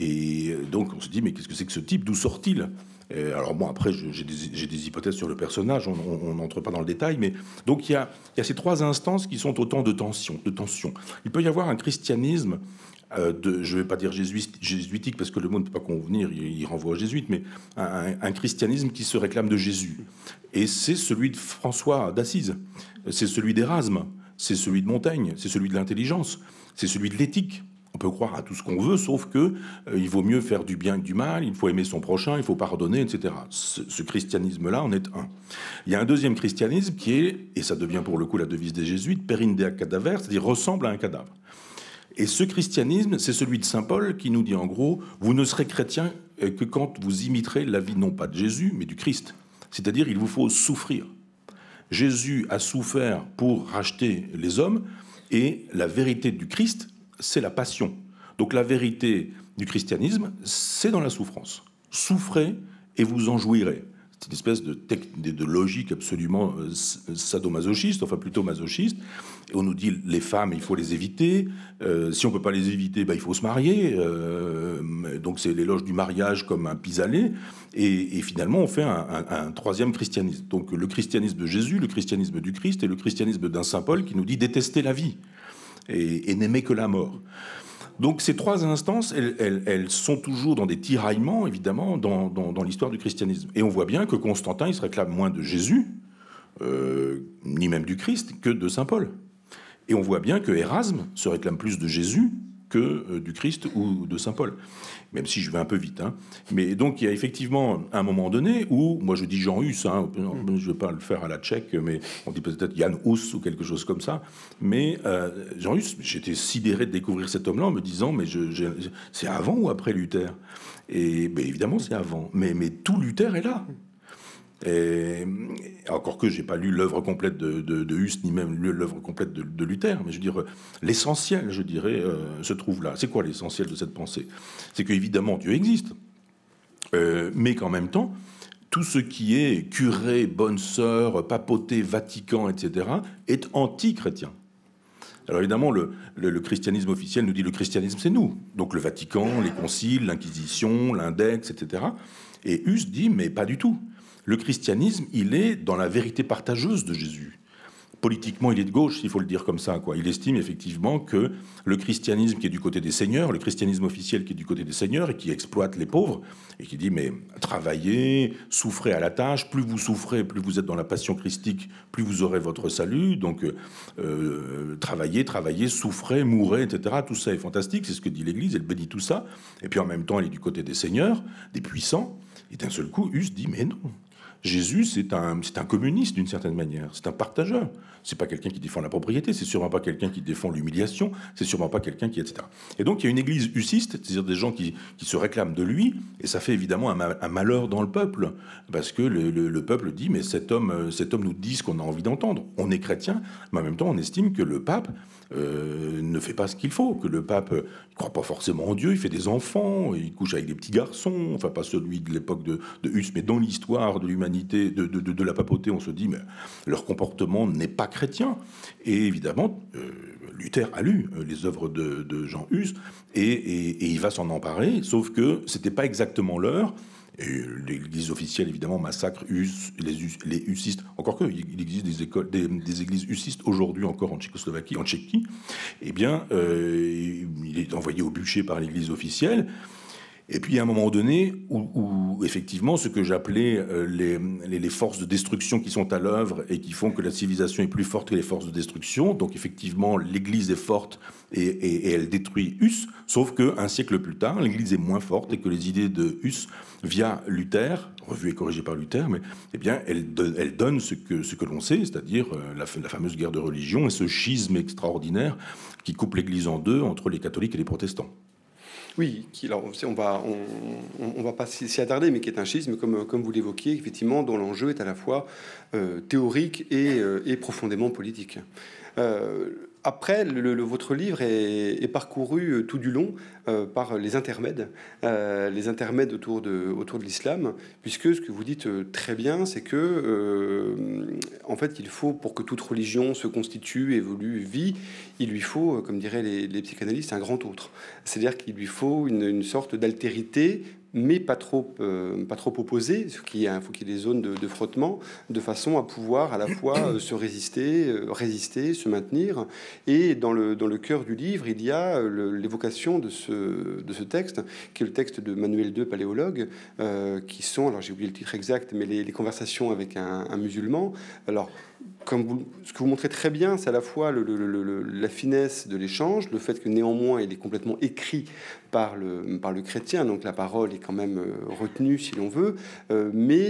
Et donc on se dit, mais qu'est-ce que c'est que ce type? D'où sort-il? Et alors bon, après, j'ai des, j'ai des hypothèses sur le personnage, on n'entre pas dans le détail, mais donc il y a, il y a ces trois instances qui sont autant de tensions, de tensions. Il peut y avoir un christianisme Euh, de, je ne vais pas dire jésuitique parce que le mot ne peut pas convenir, il, il renvoie aux jésuites, mais un, un christianisme qui se réclame de Jésus. Et c'est celui de François d'Assise, c'est celui d'Érasme, c'est celui de Montaigne, c'est celui de l'intelligence, c'est celui de l'éthique. On peut croire à tout ce qu'on veut, sauf que euh, il vaut mieux faire du bien que du mal, il faut aimer son prochain, il faut pardonner, et cetera. Ce, ce christianisme-là en est un. Il y a un deuxième christianisme qui est, et ça devient pour le coup la devise des jésuites, perindea cadaver, c'est-à-dire ressemble à un cadavre. Et ce christianisme, c'est celui de saint Paul qui nous dit en gros, vous ne serez chrétien que quand vous imiterez la vie non pas de Jésus, mais du Christ. C'est-à-dire, il vous faut souffrir. Jésus a souffert pour racheter les hommes, et la vérité du Christ, c'est la passion. Donc la vérité du christianisme, c'est dans la souffrance. Souffrez et vous en jouirez. C'est une espèce de, de logique absolument sadomasochiste, enfin plutôt masochiste. Et on nous dit les femmes, il faut les éviter. Euh, si on ne peut pas les éviter, ben, il faut se marier. Euh, donc c'est l'éloge du mariage comme un pis-aller. Et, et finalement, on fait un, un, un troisième christianisme. Donc le christianisme de Jésus, le christianisme du Christ et le christianisme d'un saint Paul qui nous dit détester la vie et, et n'aimer que la mort. Donc ces trois instances, elles, elles, elles sont toujours dans des tiraillements, évidemment, dans, dans, dans l'histoire du christianisme. Et on voit bien que Constantin, il se réclame moins de Jésus, euh, ni même du Christ, que de saint Paul. Et on voit bien que Érasme se réclame plus de Jésus que euh, du Christ ou de saint Paul. Même si je vais un peu vite. Hein. Mais donc il y a effectivement un moment donné où, moi je dis Jean Hus, hein, je ne vais pas le faire à la tchèque, mais on dit peut-être Jan Hus ou quelque chose comme ça. Mais euh, Jean Hus, j'étais sidéré de découvrir cet homme-là en me disant, mais je, je, c'est avant ou après Luther? Et ben, évidemment c'est avant, mais, mais tout Luther est là. Et, encore que j'ai pas lu l'œuvre complète de, de, de Hus, ni même l'œuvre complète de, de Luther, mais je veux dire, l'essentiel, je dirais, euh, se trouve là. C'est quoi l'essentiel de cette pensée? C'est qu'évidemment, Dieu existe, euh, mais qu'en même temps, tout ce qui est curé, bonne sœur, papauté, Vatican, et cetera, est anti-chrétien. Alors évidemment, le, le, le christianisme officiel nous dit le christianisme, c'est nous. Donc le Vatican, les conciles, l'Inquisition, l'index, et cetera. Et Hus dit, mais pas du tout. Le christianisme, il est dans la vérité partageuse de Jésus. Politiquement, il est de gauche, il faut le dire comme ça, quoi. Il estime effectivement que le christianisme qui est du côté des seigneurs, le christianisme officiel qui est du côté des seigneurs et qui exploite les pauvres, et qui dit, mais travaillez, souffrez à la tâche, plus vous souffrez, plus vous êtes dans la passion christique, plus vous aurez votre salut, donc euh, travaillez, travaillez, souffrez, mourrez, et cetera. Tout ça est fantastique, c'est ce que dit l'Église, elle bénit tout ça, et puis en même temps, elle est du côté des seigneurs, des puissants, et d'un seul coup, Hus dit, mais non. Jésus, c'est un, c'est un communiste d'une certaine manière, c'est un partageur. C'est pas quelqu'un qui défend la propriété, c'est sûrement pas quelqu'un qui défend l'humiliation, c'est sûrement pas quelqu'un qui, et cetera. Et donc il y a une église hussiste, c'est-à-dire des gens qui, qui se réclament de lui, et ça fait évidemment un, un malheur dans le peuple, parce que le, le, le peuple dit, mais cet homme, cet homme nous dit ce qu'on a envie d'entendre. On est chrétien, mais en même temps on estime que le pape euh, ne fait pas ce qu'il faut, que le pape ne croit pas forcément en Dieu, il fait des enfants, il couche avec des petits garçons, enfin pas celui de l'époque de, de Hus, mais dans l'histoire de l'humanité, De, de, de, de la papauté, on se dit, mais leur comportement n'est pas chrétien. Et évidemment, euh, Luther a lu euh, les œuvres de, de Jean Hus, et, et, et il va s'en emparer, sauf que c'était pas exactement l'heure. Et l'Église officielle, évidemment, massacre Hus, les, les hussistes. Encore que, il existe des, écoles, des, des églises hussistes aujourd'hui encore en Tchécoslovaquie, en Tchéquie. Eh bien, euh, il est envoyé au bûcher par l'Église officielle. Et puis, à un moment donné, où, où effectivement, ce que j'appelais euh, les, les, les forces de destruction qui sont à l'œuvre et qui font que la civilisation est plus forte que les forces de destruction. Donc, effectivement, l'Église est forte et, et, et elle détruit Hus. Sauf qu'un siècle plus tard, l'Église est moins forte et que les idées de Hus, via Luther, revues et corrigées par Luther, mais eh bien, elle, de, elle donne ce que, ce que l'on sait, c'est-à-dire euh, la, la fameuse guerre de religion et ce schisme extraordinaire qui coupe l'Église en deux entre les catholiques et les protestants. Oui, qui, alors, on va, on, on va pas s'y attarder, mais qui est un schisme, comme, comme vous l'évoquiez, effectivement, dont l'enjeu est à la fois euh, théorique et, euh, et profondément politique. Euh, après, le, le, votre livre est, est parcouru tout du long euh, par les intermèdes, euh, les intermèdes autour de, autour de l'islam, puisque ce que vous dites très bien, c'est que, euh, en fait, il faut, pour que toute religion se constitue, évolue, vit, il lui faut, comme diraient les, les psychanalystes, un grand autre. C'est-à-dire qu'il lui faut une, une sorte d'altérité, mais pas trop, euh, pas trop opposé, il faut qu'il y ait, faut qu'il y ait des zones de, de frottement, de façon à pouvoir à la fois euh, se résister, euh, résister, se maintenir. Et dans le, dans le cœur du livre, il y a l'évocation de ce, de ce texte, qui est le texte de Manuel deux, paléologue, euh, qui sont, alors j'ai oublié le titre exact, mais les, les conversations avec un, un musulman. Alors, comme vous, ce que vous montrez très bien, c'est à la fois le, le, le, la finesse de l'échange, le fait que néanmoins il est complètement écrit par le, par le chrétien, donc la parole est quand même retenue si l'on veut, euh, mais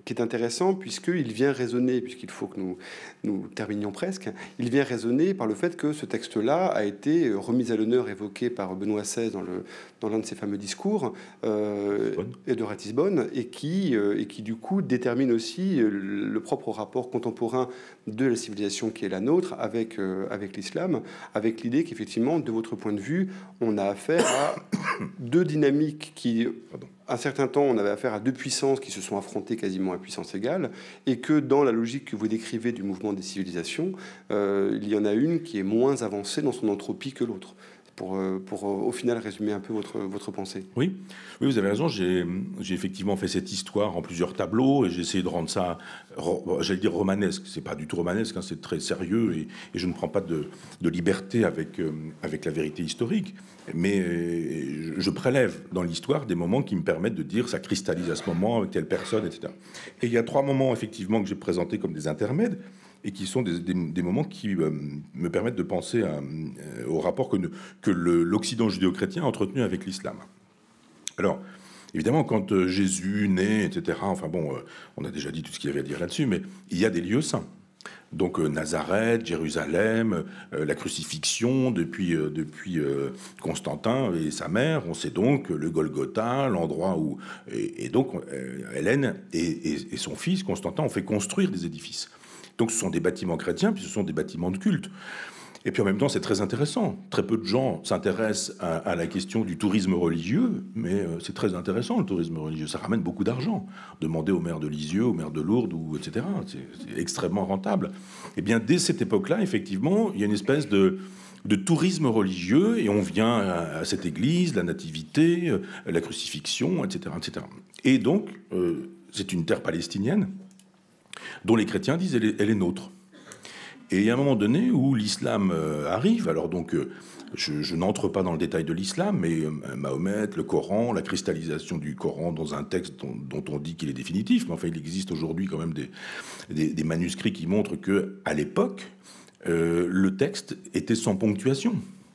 qui est intéressant, puisqu'il vient raisonner, puisqu'il faut que nous, nous terminions presque, il vient raisonner par le fait que ce texte-là a été remis à l'honneur, évoqué par Benoît seize dans, le, dans l'un de ses fameux discours, euh, et de Ratisbonne, et qui, euh, et qui du coup détermine aussi le, le propre rapport contemporain de la civilisation qui est la nôtre avec, euh, avec l'islam, avec l'idée qu'effectivement, de votre point de vue, on a affaire à deux dynamiques qui... Pardon. Un certain temps, on avait affaire à deux puissances qui se sont affrontées quasiment à puissance égale, et que dans la logique que vous décrivez du mouvement des civilisations, euh, il y en a une qui est moins avancée dans son entropie que l'autre. Pour, pour au final résumer un peu votre, votre pensée. Oui, oui, vous avez raison. J'ai, j'ai effectivement fait cette histoire en plusieurs tableaux et j'ai essayé de rendre ça, j'allais dire romanesque. C'est pas du tout romanesque, hein, c'est très sérieux et, et je ne prends pas de, de liberté avec, euh, avec la vérité historique. Mais euh, je prélève dans l'histoire des moments qui me permettent de dire ça cristallise à ce moment avec telle personne, et cetera. Et il y a trois moments effectivement que j'ai présentés comme des intermèdes, et qui sont des, des, des moments qui euh, me permettent de penser à, euh, au rapport que, ne, que le, l'Occident judéo-chrétien a entretenu avec l'islam. Alors, évidemment, quand euh, Jésus naît, et cetera, enfin bon, euh, on a déjà dit tout ce qu'il y avait à dire là-dessus, mais il y a des lieux saints. Donc euh, Nazareth, Jérusalem, euh, la crucifixion depuis, euh, depuis euh, Constantin et sa mère, on sait donc le Golgotha, l'endroit où... Et, et donc euh, Hélène et, et, et son fils, Constantin, ont fait construire des édifices. Donc ce sont des bâtiments chrétiens, puis ce sont des bâtiments de culte. Et puis en même temps, c'est très intéressant. Très peu de gens s'intéressent à, à la question du tourisme religieux, mais euh, c'est très intéressant, le tourisme religieux. Ça ramène beaucoup d'argent. Demandez au maire de Lisieux, au maire de Lourdes, ou, et cetera. C'est, c'est extrêmement rentable. Et bien, dès cette époque-là, effectivement, il y a une espèce de, de tourisme religieux, et on vient à, à cette église, la nativité, euh, la crucifixion, et cetera, et cetera. Et donc, euh, c'est une terre palestinienne dont les chrétiens disent elle est, elle est nôtre. Et il y a un moment donné où l'islam arrive, alors donc je, je n'entre pas dans le détail de l'islam, mais Mahomet, le Coran, la cristallisation du Coran dans un texte dont, dont on dit qu'il est définitif, mais enfin il existe aujourd'hui quand même des, des, des manuscrits qui montrent que à l'époque, euh, le texte était sans ponctuation.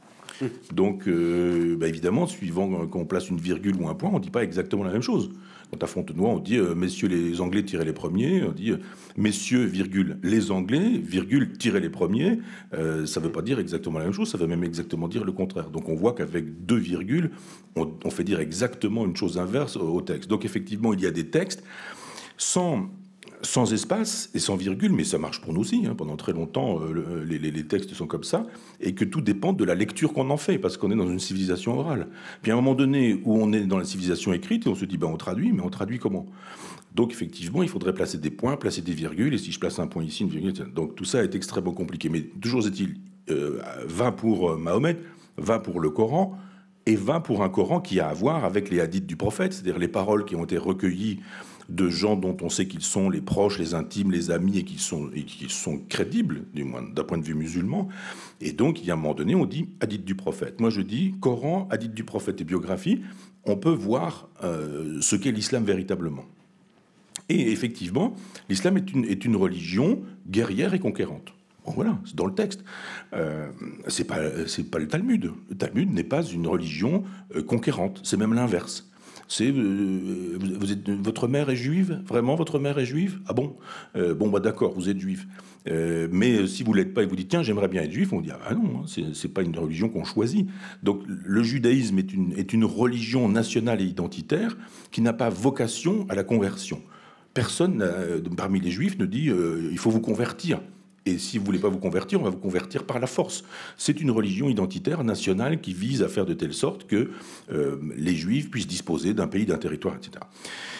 Donc, euh, bah évidemment, suivant qu'on place une virgule ou un point, on ne dit pas exactement la même chose. Quand à Fontenoy, on dit euh, « Messieurs les Anglais, tirez les premiers », on dit euh, « Messieurs, virgule, les Anglais, virgule, tirez les premiers euh, », ça ne veut pas dire exactement la même chose, ça veut même exactement dire le contraire. Donc on voit qu'avec deux virgules, on, on fait dire exactement une chose inverse au, au texte. Donc effectivement, il y a des textes sans... sans espace et sans virgule, mais ça marche pour nous aussi. Hein. Pendant très longtemps, euh, le, les, les textes sont comme ça, et que tout dépend de la lecture qu'on en fait, parce qu'on est dans une civilisation orale. Puis à un moment donné où on est dans la civilisation écrite, et on se dit, ben, on traduit, mais on traduit comment ? Donc effectivement, il faudrait placer des points, placer des virgules, et si je place un point ici, une virgule... Donc tout ça est extrêmement compliqué. Mais toujours est-il, euh, vingt pour Mahomet, vingt pour le Coran, et vingt pour un Coran qui a à voir avec les hadiths du prophète, c'est-à-dire les paroles qui ont été recueillies de gens dont on sait qu'ils sont les proches, les intimes, les amis, et qu'ils sont, et qu'ils sont crédibles, du moins d'un point de vue musulman. Et donc, il y a un moment donné, on dit hadith du prophète. Moi, je dis Coran, hadith du prophète et biographie. On peut voir euh, ce qu'est l'islam véritablement. Et effectivement, l'islam est une, est une religion guerrière et conquérante. Bon, voilà, c'est dans le texte. Euh, c'est pas, c'est pas le Talmud. Le Talmud n'est pas une religion euh, conquérante. C'est même l'inverse. C'est euh, vous êtes, votre mère est juive, vraiment votre mère est juive? Ah bon? euh, Bon bah d'accord, vous êtes juif. Euh, mais si vous l'êtes pas et vous dites tiens j'aimerais bien être juif, on dit ah bah non, hein, c'est, c'est pas une religion qu'on choisit. Donc le judaïsme est une est une religion nationale et identitaire qui n'a pas vocation à la conversion. Personne euh, parmi les juifs ne dit euh, il faut vous convertir. Et si vous voulez pas vous convertir, on va vous convertir par la force. C'est une religion identitaire nationale qui vise à faire de telle sorte que euh, les Juifs puissent disposer d'un pays, d'un territoire, et cetera.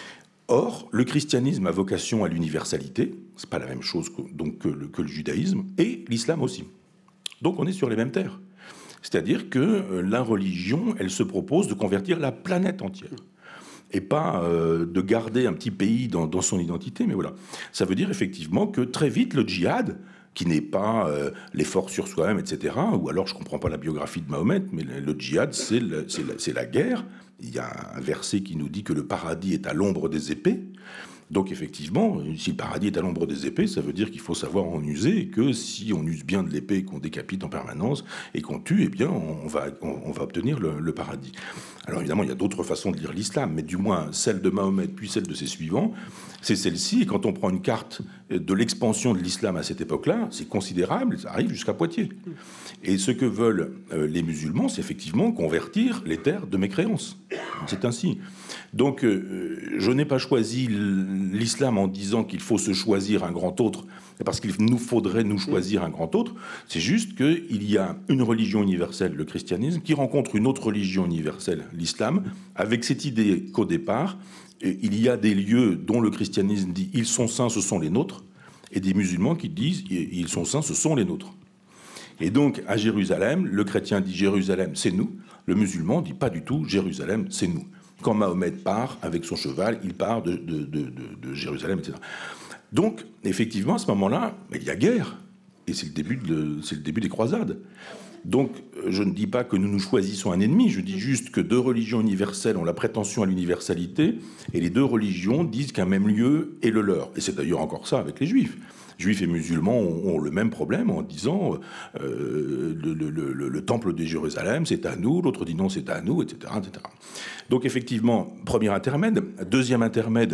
Or, le christianisme a vocation à l'universalité. C'est pas la même chose que, donc, que, le, que le judaïsme, et l'islam aussi. Donc, on est sur les mêmes terres. C'est-à-dire que euh, la religion, elle se propose de convertir la planète entière. Et pas euh, de garder un petit pays dans, dans son identité, mais voilà. Ça veut dire effectivement que très vite, le djihad, qui n'est pas euh, l'effort sur soi-même, et cetera, ou alors je ne comprends pas la biographie de Mahomet, mais le, le djihad, c'est, le, c'est, la, c'est la guerre. Il y a un verset qui nous dit que le paradis est à l'ombre des épées. Donc effectivement, si le paradis est à l'ombre des épées, ça veut dire qu'il faut savoir en user, et que si on use bien de l'épée, qu'on décapite en permanence et qu'on tue, eh bien on va, on, on va obtenir le, le paradis. Alors évidemment, il y a d'autres façons de lire l'islam, mais du moins celle de Mahomet puis celle de ses suivants, c'est celle-ci. Et quand on prend une carte de l'expansion de l'islam à cette époque-là, c'est considérable, ça arrive jusqu'à Poitiers. Et ce que veulent euh, les musulmans, c'est effectivement convertir les terres de mécréance. C'est ainsi. Donc, euh, je n'ai pas choisi l'islam en disant qu'il faut se choisir un grand autre, parce qu'il nous faudrait nous choisir un grand autre. C'est juste qu'il y a une religion universelle, le christianisme, qui rencontre une autre religion universelle, l'islam, avec cette idée qu'au départ, il y a des lieux dont le christianisme dit « ils sont saints, ce sont les nôtres », et des musulmans qui disent « ils sont saints, ce sont les nôtres ». Et donc, à Jérusalem, le chrétien dit « Jérusalem, c'est nous », le musulman dit pas du tout « Jérusalem, c'est nous ». Quand Mahomet part avec son cheval, il part de, de, de, de, de Jérusalem, et cetera. Donc, effectivement, à ce moment-là, il y a guerre. Et c'est le début, de, c'est le début des croisades. Donc, je ne dis pas que nous nous choisissons un ennemi, je dis juste que deux religions universelles ont la prétention à l'universalité, et les deux religions disent qu'un même lieu est le leur. Et c'est d'ailleurs encore ça avec les juifs. Juifs et musulmans ont, ont le même problème en disant euh, le, le, le, le temple de Jérusalem, c'est à nous, l'autre dit non, c'est à nous, et cetera, et cetera. Donc effectivement, premier intermède. Deuxième intermède,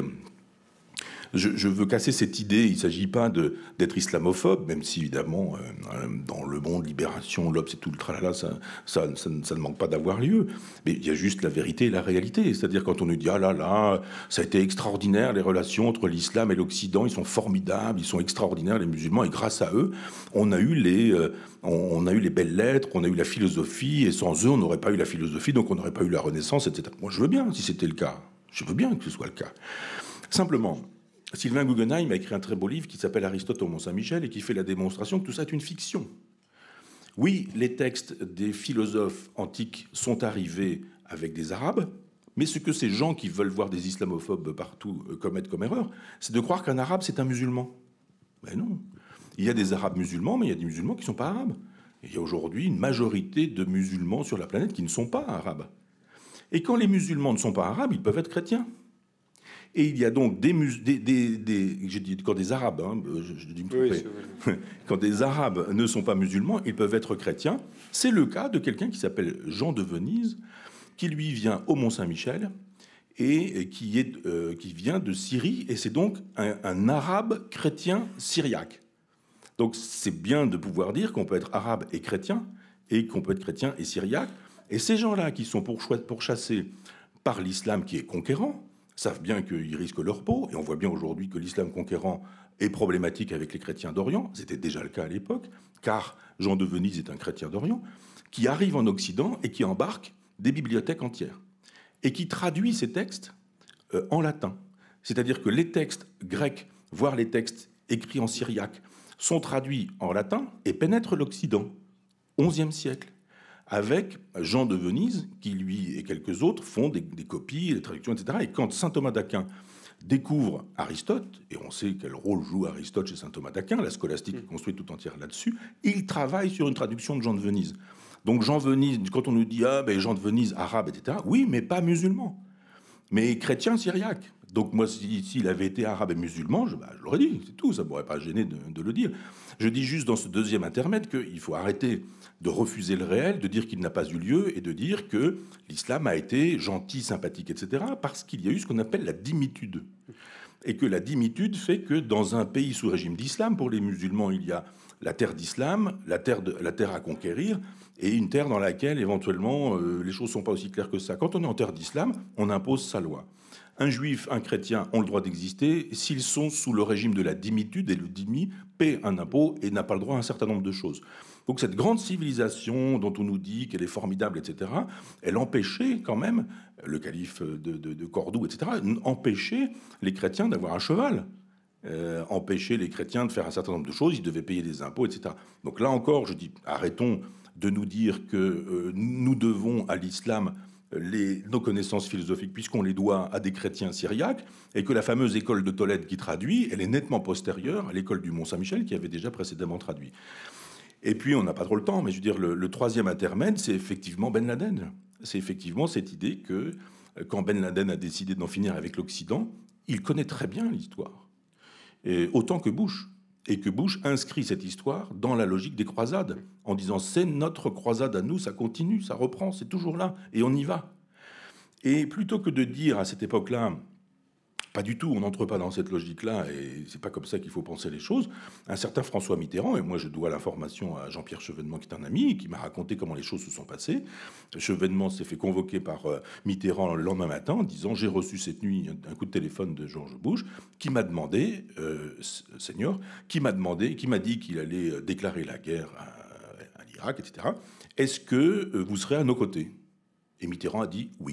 je, je veux casser cette idée, il ne s'agit pas de, d'être islamophobe, même si évidemment, euh, dans le monde, libération, l'Obs et tout le tralala, ça, ça, ça, ça ne manque pas d'avoir lieu. Mais il y a juste la vérité et la réalité. C'est-à-dire quand on nous dit « Ah là là, ça a été extraordinaire, les relations entre l'islam et l'Occident, ils sont formidables, ils sont extraordinaires, les musulmans, et grâce à eux, on a eu les... Euh, on a eu les belles lettres, on a eu la philosophie, et sans eux, on n'aurait pas eu la philosophie, donc on n'aurait pas eu la Renaissance, et cetera » Moi, je veux bien, si c'était le cas. Je veux bien que ce soit le cas. Simplement, Sylvain Guggenheim a écrit un très beau livre qui s'appelle « Aristote au Mont-Saint-Michel » et qui fait la démonstration que tout ça est une fiction. Oui, les textes des philosophes antiques sont arrivés avec des Arabes, mais ce que ces gens qui veulent voir des islamophobes partout commettent comme erreur, c'est de croire qu'un Arabe, c'est un musulman. Ben non. Il y a des Arabes musulmans, mais il y a des musulmans qui ne sont pas arabes. Et il y a aujourd'hui une majorité de musulmans sur la planète qui ne sont pas arabes. Et quand les musulmans ne sont pas arabes, ils peuvent être chrétiens. Et il y a donc des, mus- des, des, des j'ai dit quand des Arabes, hein, je, je dis me tromper. Oui, quand des Arabes ne sont pas musulmans, ils peuvent être chrétiens. C'est le cas de quelqu'un qui s'appelle Jean de Venise, qui lui vient au Mont-Saint-Michel et qui, est, euh, qui vient de Syrie, et c'est donc un, un Arabe chrétien syriaque. Donc c'est bien de pouvoir dire qu'on peut être arabe et chrétien, et qu'on peut être chrétien et syriaque. Et ces gens-là qui sont pourchassés par l'islam qui est conquérant, savent bien qu'ils risquent leur peau, et on voit bien aujourd'hui que l'islam conquérant est problématique avec les chrétiens d'Orient, c'était déjà le cas à l'époque, car Jean de Venise est un chrétien d'Orient, qui arrive en Occident et qui embarque des bibliothèques entières, et qui traduit ces textes euh, en latin. C'est-à-dire que les textes grecs, voire les textes écrits en syriaque, sont traduits en latin et pénètrent l'Occident, onzième siècle, avec Jean de Venise, qui lui et quelques autres font des, des copies, des traductions, et cetera. Et quand saint Thomas d'Aquin découvre Aristote, et on sait quel rôle joue Aristote chez saint Thomas d'Aquin, la scolastique est construite tout entière là-dessus, il travaille sur une traduction de Jean de Venise. Donc Jean de Venise, quand on nous dit « Ah, ben Jean de Venise, arabe, et cetera » Oui, mais pas musulman, mais chrétien syriaque. Donc moi, s'il si, avait été arabe et musulman, je, bah, je l'aurais dit, c'est tout, ça ne m'aurait pas gêné de, de le dire. Je dis juste dans ce deuxième intermède qu'il faut arrêter de refuser le réel, de dire qu'il n'a pas eu lieu, et de dire que l'islam a été gentil, sympathique, et cetera, parce qu'il y a eu ce qu'on appelle la dhimitude. Et que la dhimitude fait que dans un pays sous régime d'islam, pour les musulmans, il y a la terre d'islam, la terre, de, la terre à conquérir, et une terre dans laquelle, éventuellement, euh, les choses ne sont pas aussi claires que ça. Quand on est en terre d'islam, on impose sa loi. Un juif, un chrétien ont le droit d'exister s'ils sont sous le régime de la dhimitude, et le dhimmi paie un impôt et n'a pas le droit à un certain nombre de choses. Donc cette grande civilisation dont on nous dit qu'elle est formidable, et cetera, elle empêchait quand même, le calife de, de, de Cordoue, et cetera, empêchait les chrétiens d'avoir un cheval, euh, empêchait les chrétiens de faire un certain nombre de choses, ils devaient payer des impôts, et cetera. Donc là encore, je dis, arrêtons de nous dire que euh, nous devons à l'islam Les, nos connaissances philosophiques, puisqu'on les doit à des chrétiens syriaques, et que la fameuse école de Tolède qui traduit, elle est nettement postérieure à l'école du Mont-Saint-Michel qui avait déjà précédemment traduit. Et puis, on n'a pas trop le temps, mais je veux dire, le, le troisième intermède, c'est effectivement Ben Laden. C'est effectivement cette idée que, quand Ben Laden a décidé d'en finir avec l'Occident, il connaît très bien l'histoire, et autant que Bush. Et que Bush inscrit cette histoire dans la logique des croisades, en disant c'est notre croisade à nous, ça continue, ça reprend, c'est toujours là, et on y va. Et plutôt que de dire à cette époque-là, pas du tout, on n'entre pas dans cette logique-là, et c'est pas comme ça qu'il faut penser les choses, un certain François Mitterrand, et moi je dois l'information à Jean-Pierre Chevènement, qui est un ami, qui m'a raconté comment les choses se sont passées. Chevènement s'est fait convoquer par Mitterrand le lendemain matin, en disant « J'ai reçu cette nuit un coup de téléphone de George Bush, qui m'a demandé, euh, Seigneur, qui m'a demandé, qui m'a dit qu'il allait déclarer la guerre à, à l'Irak, et cetera. Est-ce que vous serez à nos côtés ?» Et Mitterrand a dit « Oui ».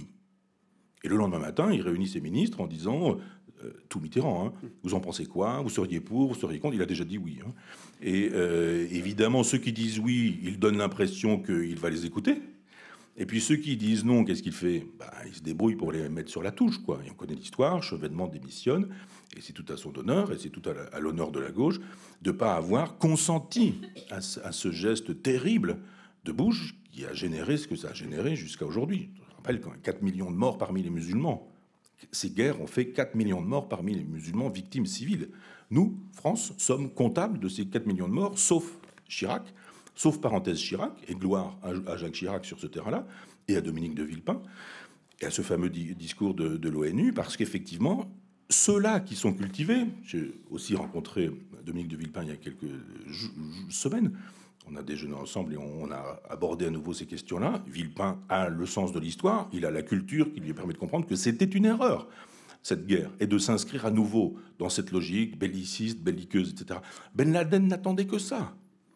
Et le lendemain matin, il réunit ses ministres en disant, euh, tout Mitterrand, hein, vous en pensez quoi? Vous seriez pour, vous seriez contre? Il a déjà dit oui. Hein. Et euh, évidemment, ceux qui disent oui, il donne l'impression qu'il va les écouter. Et puis ceux qui disent non, qu'est-ce qu'il fait? Bah, il se débrouille pour les mettre sur la touche, quoi. Et on connaît l'histoire, Chevènement démissionne, et c'est tout à son honneur, et c'est tout à l'honneur de la gauche, de ne pas avoir consenti à ce, à ce geste terrible de Bush qui a généré ce que ça a généré jusqu'à aujourd'hui. Je rappelle quand même quatre millions de morts parmi les musulmans. Ces guerres ont fait quatre millions de morts parmi les musulmans victimes civiles. Nous, France, sommes comptables de ces quatre millions de morts, sauf Chirac, sauf parenthèse Chirac, et gloire à Jacques Chirac sur ce terrain-là, et à Dominique de Villepin, et à ce fameux di discours de, de l'ONU, parce qu'effectivement, ceux-là qui sont cultivés, j'ai aussi rencontré Dominique de Villepin il y a quelques semaines, on a déjeuné ensemble et on a abordé à nouveau ces questions-là. Villepin a le sens de l'histoire, il a la culture qui lui permet de comprendre que c'était une erreur, cette guerre, et de s'inscrire à nouveau dans cette logique belliciste, belliqueuse, et cetera. Ben Laden n'attendait que ça.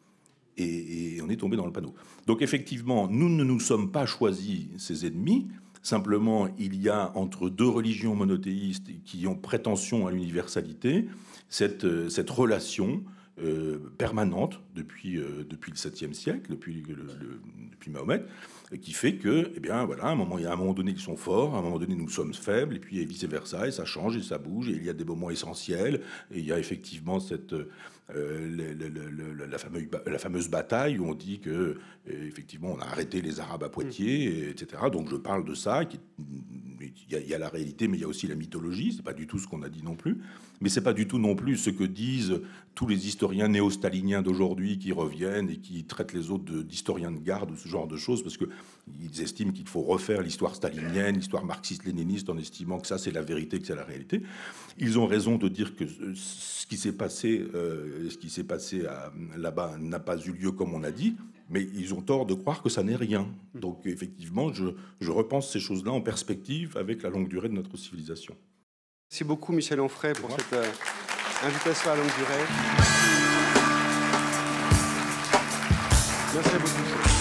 Et, et on est tombé dans le panneau. Donc effectivement, nous ne nous sommes pas choisis ces ennemis. Simplement, il y a entre deux religions monothéistes qui ont prétention à l'universalité cette, cette relation Euh, permanente depuis, euh, depuis le septième siècle, depuis, le, le, depuis Mahomet, qui fait que, eh bien, voilà, à un moment, il y a un moment donné, ils sont forts, à un moment donné, nous sommes faibles, et puis et vice-versa, et ça change, et ça bouge, et il y a des moments essentiels, et il y a effectivement cette, euh, le, le, le, la, fameuse, la fameuse bataille où on dit que, euh, effectivement, on a arrêté les Arabes à Poitiers, et, etc. Donc je parle de ça, qui, il, y a, il y a la réalité, mais il y a aussi la mythologie, c'est pas du tout ce qu'on a dit non plus, mais c'est pas du tout non plus ce que disent tous les historiens néo-staliniens d'aujourd'hui qui reviennent et qui traitent les autres d'historiens de, de garde ou ce genre de choses, parce qu'ils estiment qu'il faut refaire l'histoire stalinienne, l'histoire marxiste-léniniste, en estimant que ça, c'est la vérité, que c'est la réalité. Ils ont raison de dire que ce qui s'est passé, euh, ce qui s'est passé là-bas n'a pas eu lieu comme on a dit, mais ils ont tort de croire que ça n'est rien. Donc, effectivement, je, je repense ces choses-là en perspective avec la longue durée de notre civilisation. Merci beaucoup, Michel Onfray, pour cette euh, invitation à longue durée. Merci beaucoup.